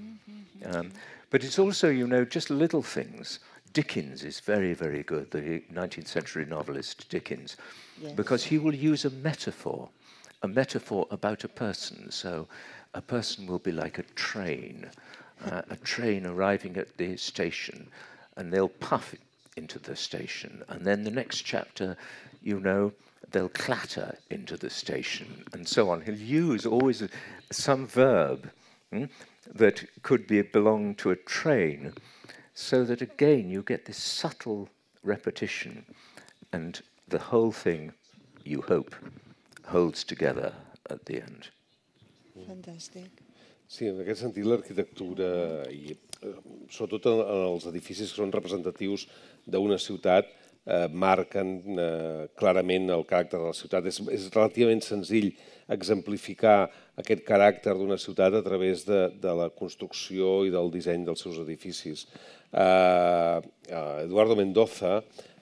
But it's also, you know, just little things. Dickens is very, very good, the 19th century novelist Dickens, because he will use a metaphor about a person. So a person will be like a train arriving at the station, and they'll puff into the station. And then the next chapter, you know, they'll clatter into the station, and so on. He'll use always some verb that could belong to a train, so that again you get this subtle repetition, and the whole thing, you hope, holds together at the end. Fantàstic. Sí, en aquest sentit l'arquitectura, i sobretot en els edificis que són representatius d'una ciutat, marquen clarament el caràcter de la ciutat. És relativament senzill exemplificar aquest caràcter d'una ciutat a través de la construcció i del disseny dels seus edificis. Eduardo Mendoza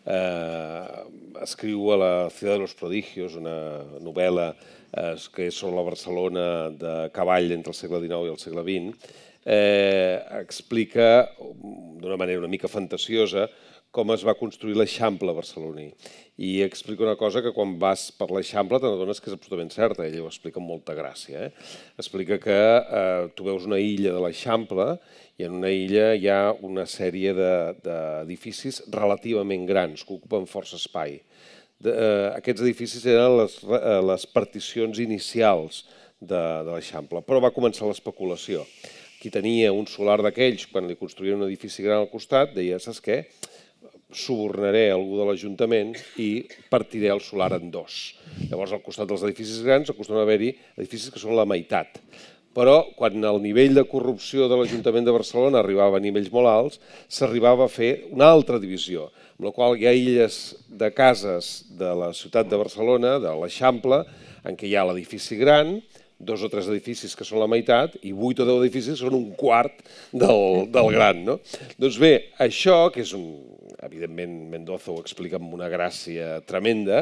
escriu a La ciudad de los prodigios, una novel·la que és sobre la Barcelona de cavall entre el segle XIX i el segle XX, explica d'una manera una mica fantasiosa com es va construir l'Eixample barceloní. I explica una cosa que quan vas per l'Eixample te n'adones que és absolutament certa. Ella ho explica amb molta gràcia. Explica que tu veus una illa de l'Eixample i en una illa hi ha una sèrie d'edificis relativament grans que ocupen força espai. Aquests edificis eren les particions inicials de l'Eixample, però va començar l'especulació. Qui tenia un solar d'aquells, quan li construïen un edifici gran al costat, deia, saps què? Subornaré algú de l'Ajuntament i partiré el solar en dos. Llavors, al costat dels edificis grans acostumen a haver-hi edificis que són la meitat. Però, quan el nivell de corrupció de l'Ajuntament de Barcelona arribava a nivells molt alts, s'arribava a fer una altra divisió, amb la qual hi ha illes de cases de la ciutat de Barcelona, de l'Eixample, en què hi ha l'edifici gran, 2 o 3 edificis que són la meitat i 8 o 10 edificis que són un quart del gran. Doncs bé, això, que és evidentment Mendoza ho explica amb una gràcia tremenda,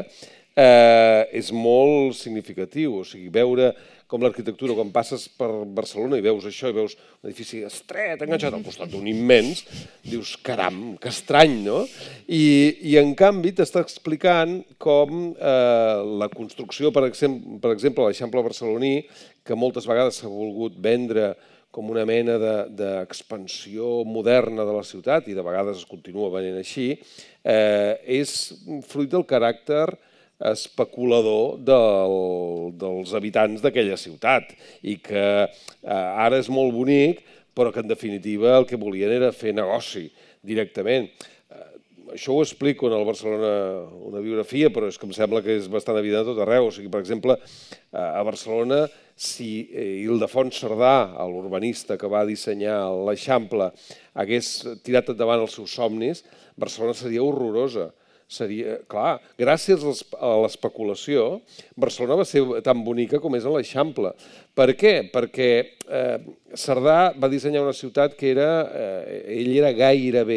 és molt significatiu. O sigui, veure com l'arquitectura, quan passes per Barcelona i veus això, i veus un edifici estret, enganxat al costat d'un immens, dius, caram, que estrany, no? I en canvi t'està explicant com la construcció, per exemple, a l'Eixample barceloní, que moltes vegades s'ha volgut vendre com una mena d'expansió moderna de la ciutat, i de vegades es continua venent així, és fruit del caràcter especulador dels habitants d'aquella ciutat i que ara és molt bonic, però que en definitiva el que volien era fer negoci directament. Això ho explico en el Barcelona una biografia, però és que em sembla que és bastant evident a tot arreu. O sigui, per exemple, a Barcelona, si Ildefons Cerdà, l'urbanista que va dissenyar l'Eixample, hagués tirat endavant els seus somnis, Barcelona seria horrorosa. Clar, gràcies a l'especulació, Barcelona va ser tan bonica com és a l'Eixample. Per què? Perquè Cerdà va dissenyar una ciutat que ell era gairebé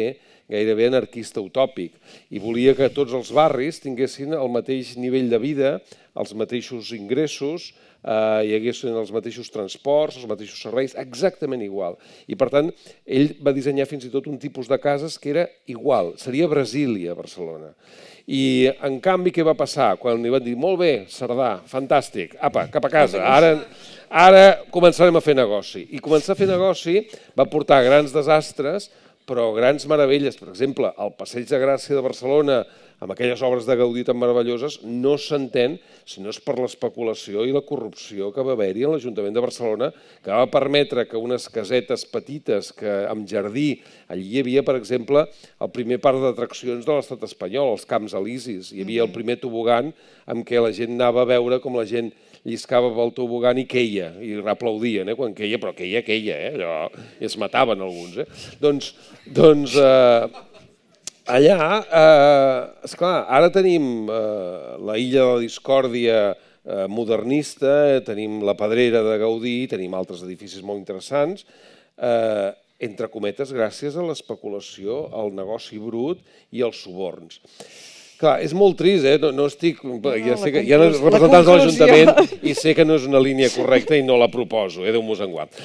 gairebé anarquista utòpic, i volia que tots els barris tinguessin el mateix nivell de vida, els mateixos ingressos, hi haguessin els mateixos transports, els mateixos serveis, exactament igual. I per tant, ell va dissenyar fins i tot un tipus de cases que era igual, seria Brasília, Barcelona. I en canvi, què va passar? Quan li van dir, molt bé, Cerdà, fantàstic, apa, cap a casa, ara començarem a fer negoci. I començar a fer negoci va portar grans desastres, però grans meravelles. Per exemple, el Passeig de Gràcia de Barcelona, amb aquelles obres de Gaudí tan meravelloses, no s'entén si no és per l'especulació i la corrupció que va haver-hi a l'Ajuntament de Barcelona, que va permetre que unes casetes petites amb jardí, allí hi havia, per exemple, el primer parc d'atraccions de l'estat espanyol, els Camps Elisis. Hi havia el primer tobogan amb què la gent anava a veure com la gent lliscava pel tobogan i queia, i aplaudien quan queia, però queia, allò, i es mataven alguns. Doncs allà, esclar, ara tenim la Illa de la Discòrdia modernista, tenim la Pedrera de Gaudí, tenim altres edificis molt interessants, entre cometes, gràcies a l'especulació, al negoci brut i als suborns. Clar, és molt trist, no estic... Ja sé que hi ha representants de l'Ajuntament i sé que no és una línia correcta i no la proposo, Déu-nos en guard.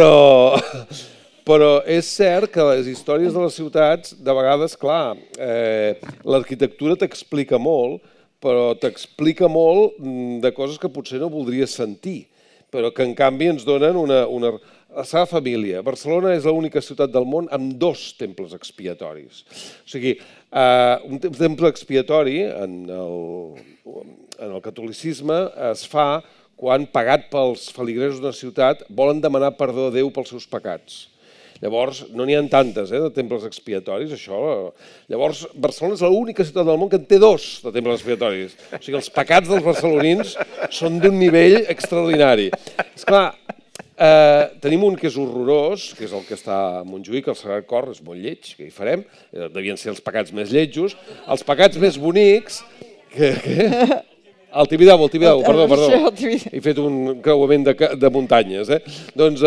Però és cert que les històries de les ciutats, de vegades, clar, l'arquitectura t'explica molt, però t'explica molt de coses que potser no voldries sentir, però que en canvi ens donen una... La Sagrada Família. Barcelona és l'única ciutat del món amb 2 temples expiatoris. O sigui, un temple expiatori en el catolicisme es fa quan, pagat pels feligresos d'una ciutat, volen demanar perdó a Déu pels seus pecats. Llavors, no n'hi ha tantes de temples expiatoris, això. Llavors, Barcelona és l'única ciutat del món que en té 2 de temples expiatoris. O sigui, els pecats dels barcelonins són d'un nivell extraordinari. Esclar, tenim un que és horrorós, que és el que està a Montjuïc, el Sagrat Cor, és molt lleig, que hi farem, devien ser els pecats més lletjos. Els pecats més bonics... El Tibidabo, perdó. He fet un creuament de muntanyes. Doncs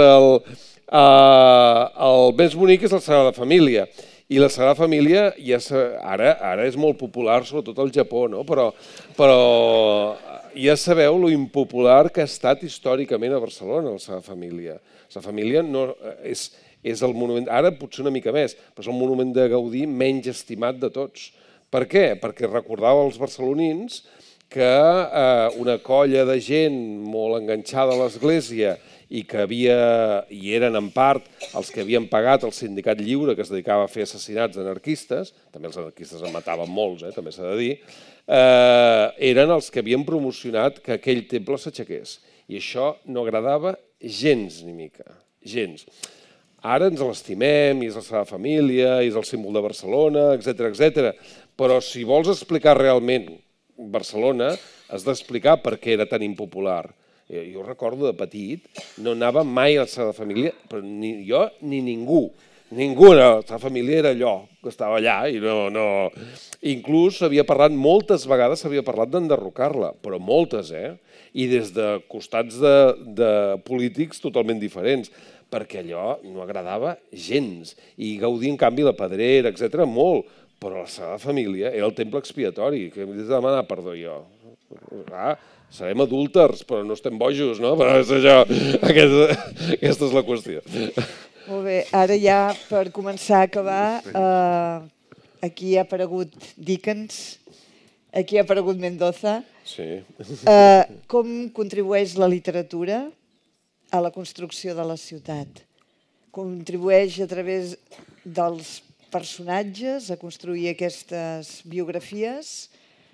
el més bonic és la Sagrada Família. I la Sagrada Família ara és molt popular, sobretot al Japó, però ja sabeu lo impopular que ha estat històricament a Barcelona, la Sagrada Família. La Sagrada Família és el monument, ara potser una mica més, però és el monument de Gaudí menys estimat de tots. Per què? Perquè recordava als barcelonins que una colla de gent molt enganxada a l'església i que eren en part els que havien pagat el Sindicat Lliure, que es dedicava a fer assassinats d'anarquistes, també els anarquistes en mataven molts, també s'ha de dir, eren els que havien promocionat que aquell temple s'aixequés. I això no agradava gens ni mica, gens. Ara ens l'estimem, i és la Sagrada Família, i és el símbol de Barcelona, etc. Però si vols explicar realment Barcelona, has d'explicar per què era tan impopular. Jo recordo de petit, no anava mai a la Sagrada Família, però ni jo ni ningú. Ningú, la Sagrada Família era allò, que estava allà i no... Inclús moltes vegades s'havia parlat d'enderrocar-la, però moltes, i des de costats de polítics totalment diferents, perquè allò no agradava gens. I Gaudí, en canvi, la Pedrera, etc., molt, però la Sagrada Família era el temple expiatori, que hem de demanar perdó jo. Serem adúlters, però no estem bojos, no? Però és això, aquesta és la qüestió. Molt bé, ara ja per començar a acabar, aquí ha aparegut Dickens, aquí ha aparegut Mendoza. Sí. Com contribueix la literatura a la construcció de la ciutat? Contribueix a través dels personatges a construir aquestes biografies?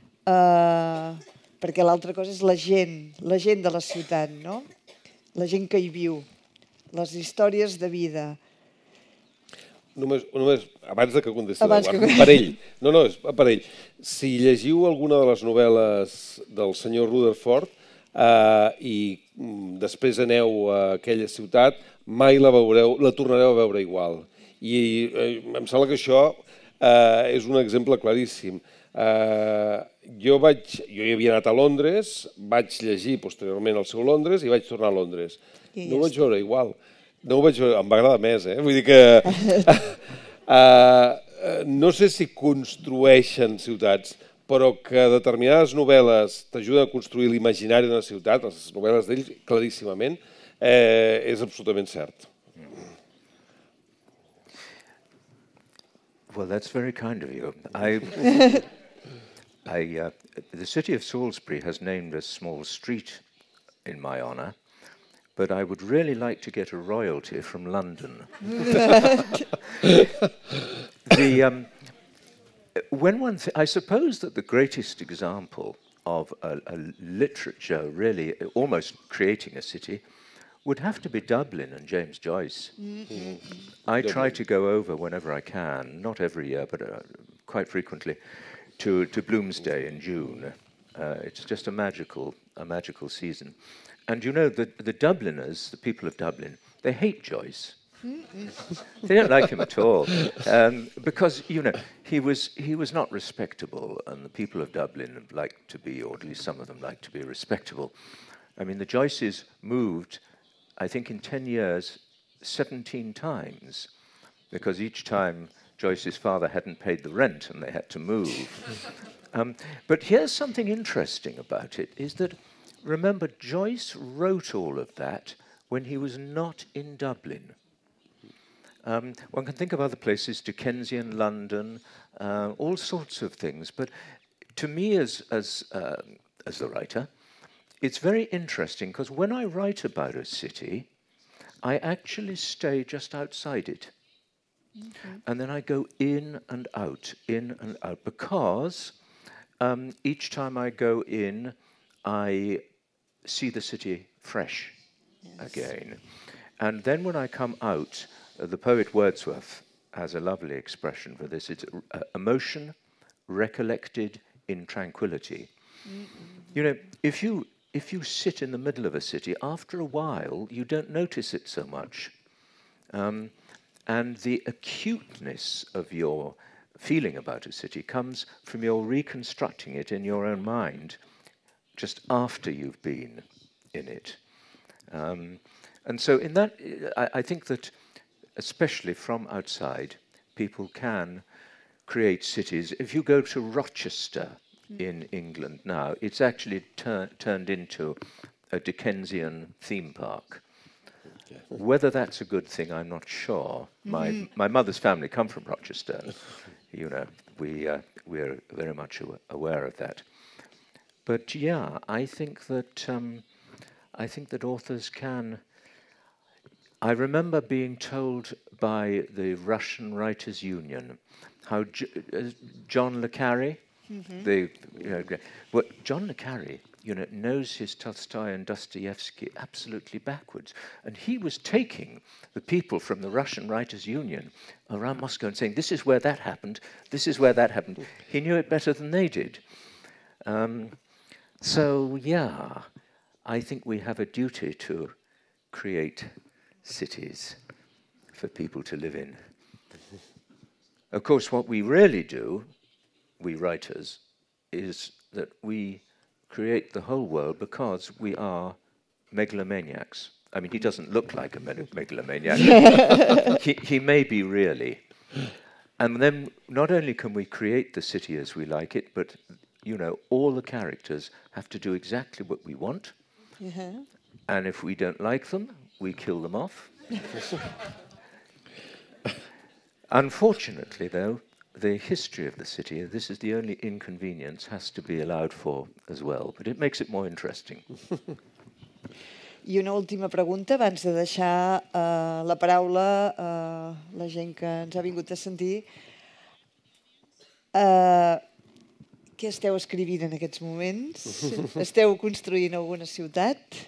Perquè l'altra cosa és la gent de la ciutat, no? La gent que hi viu, les històries de vida. Només, abans que contesti per ell. No, és per ell. Si llegiu alguna de les novel·les del senyor Rutherford i després aneu a aquella ciutat, mai la tornareu a veure igual. I em sembla que això és un exemple claríssim. Jo hi havia anat a Londres, vaig llegir posteriorment el seu Londres i vaig tornar a Londres. No ho vaig veure igual. No ho vaig veure, em va agradar més, Vull dir que no sé si construeixen ciutats, però que determinades novel·les t'ajuden a construir l'imaginari d'una ciutat, les novel·les d'ells, claríssimament, és absolutament cert. Well, that's very kind of you. The city of Salisbury has named a small street in my honour, but I would really like to get a royalty from London. I suppose that the greatest example of a literature really almost creating a city would have to be Dublin and James Joyce. I try to go over whenever I can, not every year, but quite frequently, to Bloomsday in June. It's just a magical season. And you know, the Dubliners, the people of Dublin, they hate Joyce. They don't like him at all, because, you know, he was not respectable, and the people of Dublin liked to be, or at least some of them liked to be respectable. I mean, the Joyces moved, I think in 10 years, 17 times, because each time Joyce's father hadn't paid the rent and they had to move. But here's something interesting about it, is that, remember, Joyce wrote all of that when he was not in Dublin. One can think of other places, Dickensian London, all sorts of things. But to me, as the writer, it's very interesting, because when I write about a city, I actually stay just outside it. And then I go in and out, because each time I go in, I see the city fresh again. And then when I come out, the poet Wordsworth has a lovely expression for this. It's emotion recollected in tranquility. You know, if you sit in the middle of a city, after a while, you don't notice it so much. And the acuteness of your feeling about a city comes from your reconstructing it in your own mind just after you've been in it. And so in that, I think that, especially from outside, people can create cities. If you go to Rochester in England now, it's actually turned into a Dickensian theme park. Whether that's a good thing, I'm not sure. My mother's family come from Rochester. You know, we're very much aware of that. But yeah, I think that authors can. I remember being told by the Russian Writers' Union how John le Carre, John le Carre, you know, knows his Tolstoy and Dostoevsky absolutely backwards, and he was taking the people from the Russian Writers' Union around Moscow and saying, "This is where that happened. This is where that happened." He knew it better than they did. So yeah, I think we have a duty to create cities for people to live in. Of course, what we really do, we writers, is that we create the whole world because we are megalomaniacs. I mean, he doesn't look like a megalomaniac. he may be really. And then not only can we create the city as we like it, but, you know, all the characters have to do exactly what we want. And if we don't like them, we kill them off. Unfortunately, though, the history of the city, this is the only inconvenience, has to be allowed for as well, but it makes it more interesting. I una última pregunta, abans de deixar la paraula a la gent que ens ha vingut a sentir. Què esteu escrivint en aquests moments? Esteu construint alguna ciutat?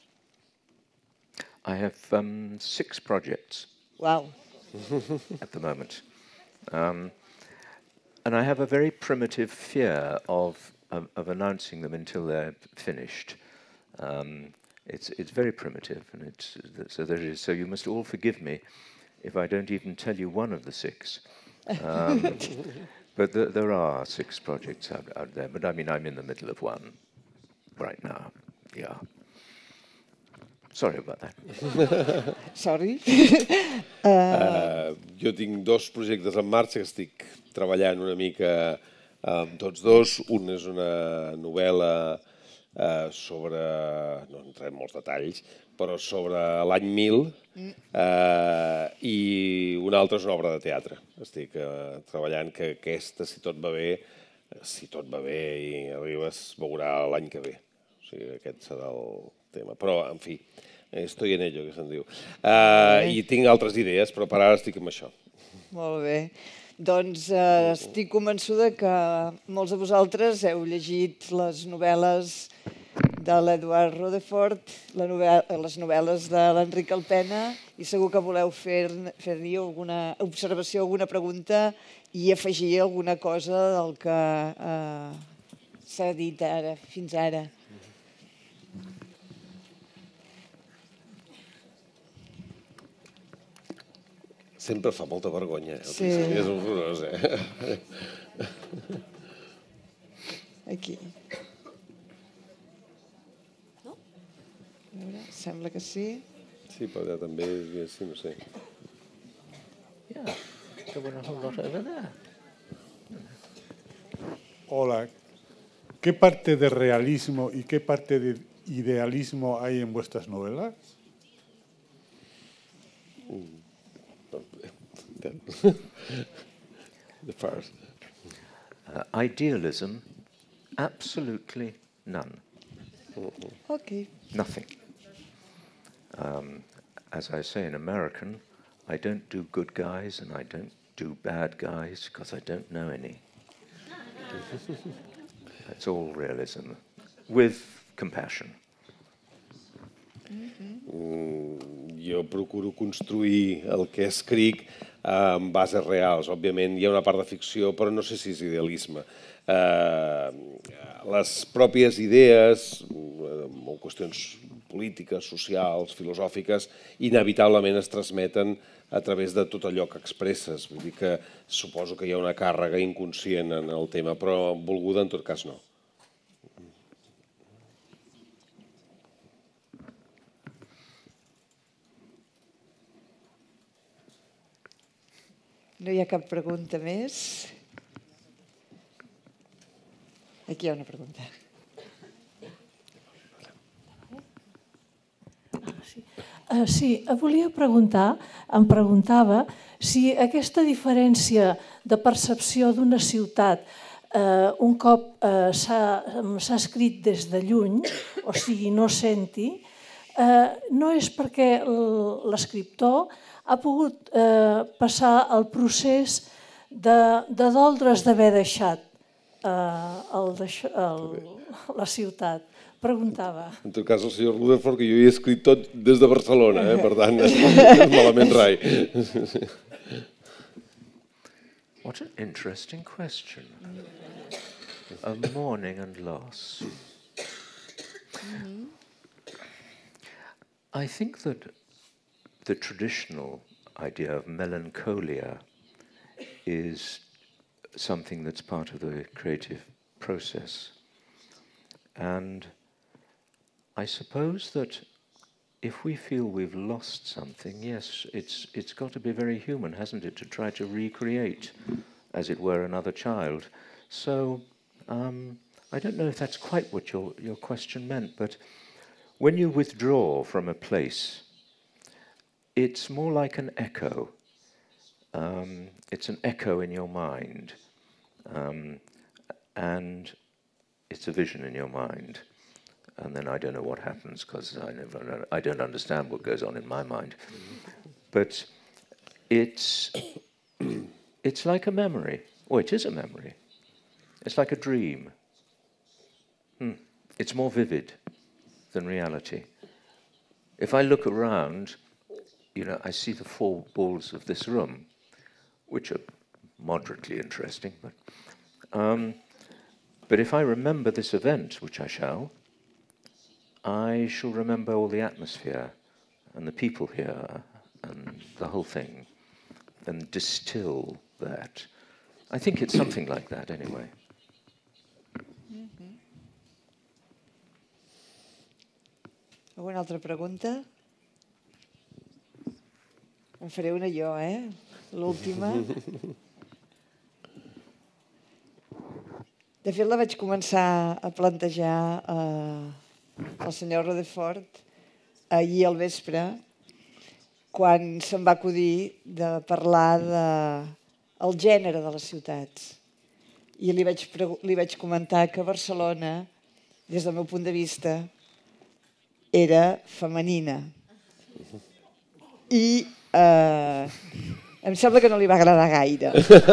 I have 6 projects. Wow. At the moment. And I have a very primitive fear of announcing them until they're finished. It's very primitive, and so you must all forgive me if I don't even tell you one of the 6. But there are 6 projects out there. But I mean, I'm in the middle of one right now. Yeah. Sorry about that. Sorry. Jo tinc 2 projectes en marxa que estic treballant una mica amb tots 2. Un és una novel·la sobre, no entrem en molts detalls, però sobre l'any 1000, i una altra és una obra de teatre. Estic treballant que aquesta, si tot va bé i arriba, es veurà l'any que ve. O sigui, aquest serà el tema. Però, en fi, estoy en ello, que se'n diu. I tinc altres idees, però per ara estic amb això. Molt bé. Doncs estic convençuda que molts de vosaltres heu llegit les novel·les de l'Edward Rutherford, les novel·les de l'Enric Alpena, i segur que voleu fer-hi alguna observació, alguna pregunta i afegir alguna cosa del que s'ha dit ara, fins ara. Sempre fa molta vergonya. Sí. És horrorós, Aquí. No? A veure, sembla que sí. Sí, però ja també, sí, no sé. Yeah, there were a whole lot over there. Hola. ¿Qué parte de realismo y qué parte de idealismo hay en vuestras novelas? The first. Idealism, absolutely none. Okay. Nothing. As I say in American, I don't do good guys and I don't do bad guys because I don't know any. It's all realism, with compassion. Jo procuro construir el que escric amb bases reals. Òbviament hi ha una part de ficció, però no sé si és idealisme. Les pròpies idees, o qüestions polítiques, socials, filosòfiques, inevitablement es transmeten a través de tot allò que expresses. Vull dir que suposo que hi ha una càrrega inconscient en el tema, però volguda en tot cas no. No hi ha cap pregunta més. Aquí hi ha una pregunta. Sí, volia preguntar, em preguntava si aquesta diferència de percepció d'una ciutat un cop s'ha escrit des de lluny, o sigui, no senti, no és perquè l'escriptor ha pogut passar el procés de doldre's d'haver deixat la ciutat. Preguntava. En tot cas, el senyor Rutherford, que jo he escrit tot des de Barcelona, per tant, malament rai. What an interesting question. A mourning and loss. I think that the traditional idea of melancholia is something that's part of the creative process. And I suppose that if we feel we've lost something, yes, it's got to be very human, hasn't it, to try to recreate, as it were, another child. So I don't know if that's quite what your question meant, but when you withdraw from a place, it's more like an echo. It's an echo in your mind, and it's a vision in your mind. And then I don't know what happens because I don't understand what goes on in my mind. But it's like a memory. Or it is a memory. It's like a dream. It's more vivid than reality. If I look around, I see the 4 walls of this room, which are moderately interesting. But if I remember this event, which I shall remember all the atmosphere and the people here and the whole thing and distill that. I think it's something like that anyway. Alguna altra pregunta? En faré una jo, l'última. De fet, la vaig començar a plantejar al senyor Rodefort ahir al vespre, quan se'm va acudir de parlar del gènere de les ciutats. I li vaig comentar que Barcelona, des del meu punt de vista, era femenina. I em sembla que no li va agradar gaire.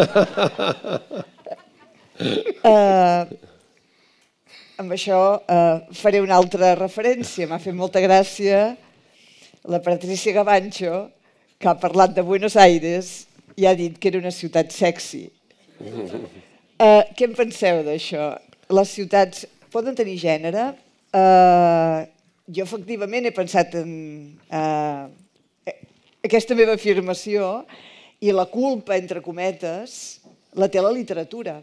Amb això faré una altra referència. M'ha fet molta gràcia la Patricia Gavancho, que ha parlat de Buenos Aires i ha dit que era una ciutat sexy. Què en penseu d'això? Les ciutats poden tenir gènere? Jo efectivament he pensat en aquesta meva afirmació i la culpa, entre cometes, la té la literatura.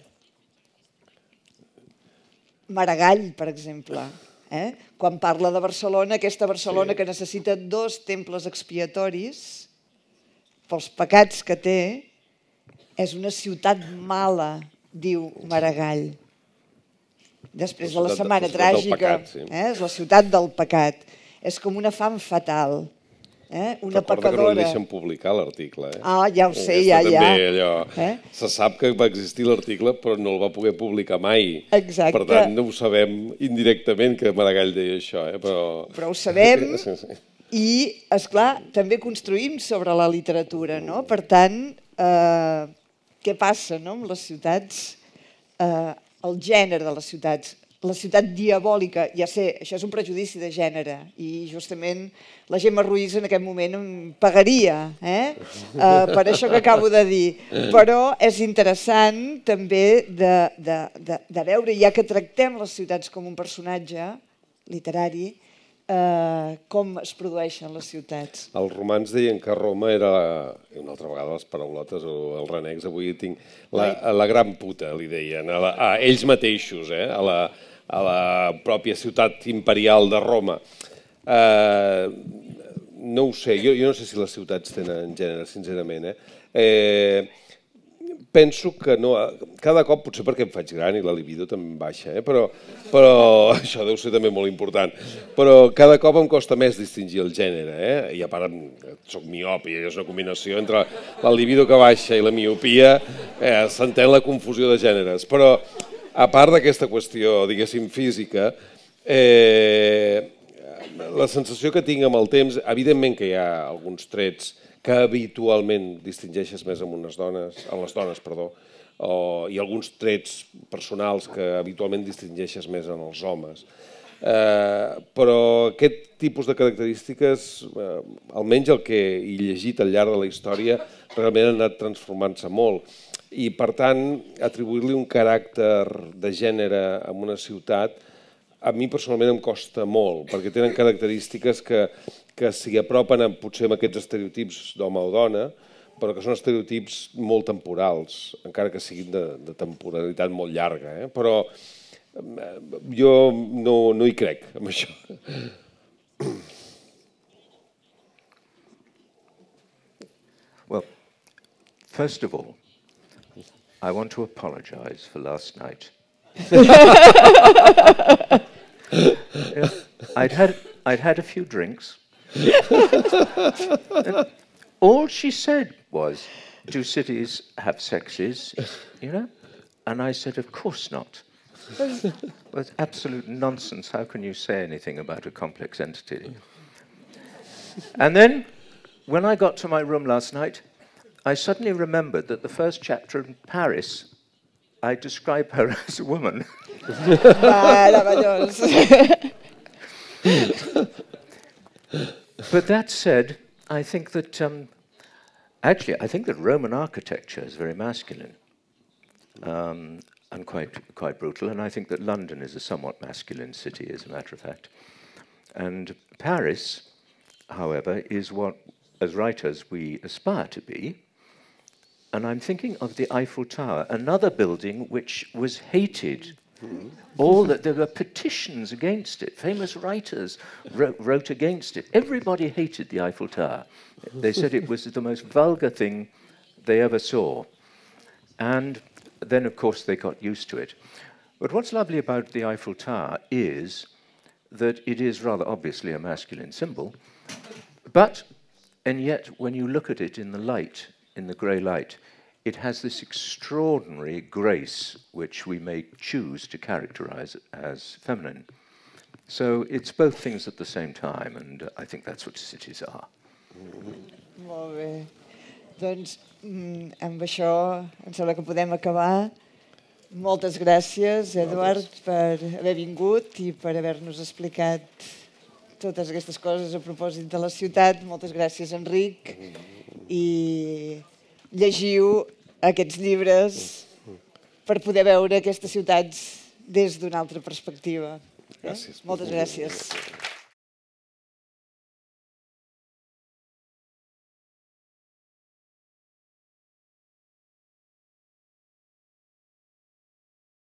Maragall, per exemple, quan parla de Barcelona, aquesta Barcelona que necessita 2 temples expiatoris pels pecats que té, és una ciutat mala, diu Maragall. Després de la Setmana Tràgica, és la ciutat del pecat. És com una fam fatal, una pecadora. Recorda que no li deixen publicar l'article. Ja ho sé, ja. Se sap que va existir l'article, però no el va poder publicar mai. Exacte. Per tant, no ho sabem indirectament que Maragall deia això. Però ho sabem i, esclar, també construïm sobre la literatura. Per tant, què passa amb les ciutats? El gènere de les ciutats, la ciutat diabòlica, ja sé, això és un prejudici de gènere i justament la Gemma Ruiz en aquest moment em pagaria per això que acabo de dir. Però és interessant també de veure, ja que tractem les ciutats com un personatge literari, com es produeixen les ciutats. Els romans deien que Roma era, una altra vegada les paraulotes o els renecs, avui tinc, la gran puta, li deien, a ells mateixos, a la pròpia ciutat imperial de Roma. No ho sé, jo no sé si les ciutats tenen gènere, sincerament. Penso que no, cada cop, potser perquè em faig gran i la libido també em baixa, però això deu ser també molt important, però cada cop em costa més distingir el gènere, i a part soc miop i és una combinació entre la libido que baixa i la miopia, s'entén la confusió de gèneres, però a part d'aquesta qüestió, diguéssim, física, la sensació que tinc amb el temps, evidentment que hi ha alguns trets que habitualment distingeixes més en les dones, i alguns trets personals que habitualment distingeixes més en els homes. Però aquest tipus de característiques, almenys el que he llegit al llarg de la història, realment han anat transformant-se molt. I, per tant, atribuir-li un caràcter de gènere a una ciutat, a mi personalment em costa molt, perquè tenen característiques que s'hi apropen potser amb aquests estereotips d'home o dona, però que són estereotips molt temporals, encara que siguin de temporalitat molt llarga. Però jo no hi crec, amb això. Well, first of all, I want to apologize for last night. I'd had a few drinks. And all she said was, "Do cities have sexes?" And I said, "Of course not." Well, it's absolute nonsense. How can you say anything about a complex entity? And then, when I got to my room last night, I suddenly remembered that the first chapter in Paris, I describe her as a woman. But that said, I think that, I think that Roman architecture is very masculine and quite brutal, and I think that London is a somewhat masculine city, as a matter of fact. And Paris, however, is what, as writers, we aspire to be. And I'm thinking of the Eiffel Tower, another building which was hated There were petitions against it. Famous writers wrote against it. Everybody hated the Eiffel Tower. They said it was the most vulgar thing they ever saw. And then, of course, they got used to it. But what's lovely about the Eiffel Tower is that it is rather obviously a masculine symbol, and yet, when you look at it in the light, in the grey light, it has this extraordinary grace which we may choose to characterize as feminine. So it's both things at the same time, and I think that's what cities are. Molt bé. Doncs amb això em sembla que podem acabar. Moltes gràcies, Eduard, per haver vingut i per haver-nos explicat totes aquestes coses a propòsit de la ciutat. Moltes gràcies, Enric. I llegiu aquests llibres per poder veure aquestes ciutats des d'una altra perspectiva. Gràcies. Moltes gràcies.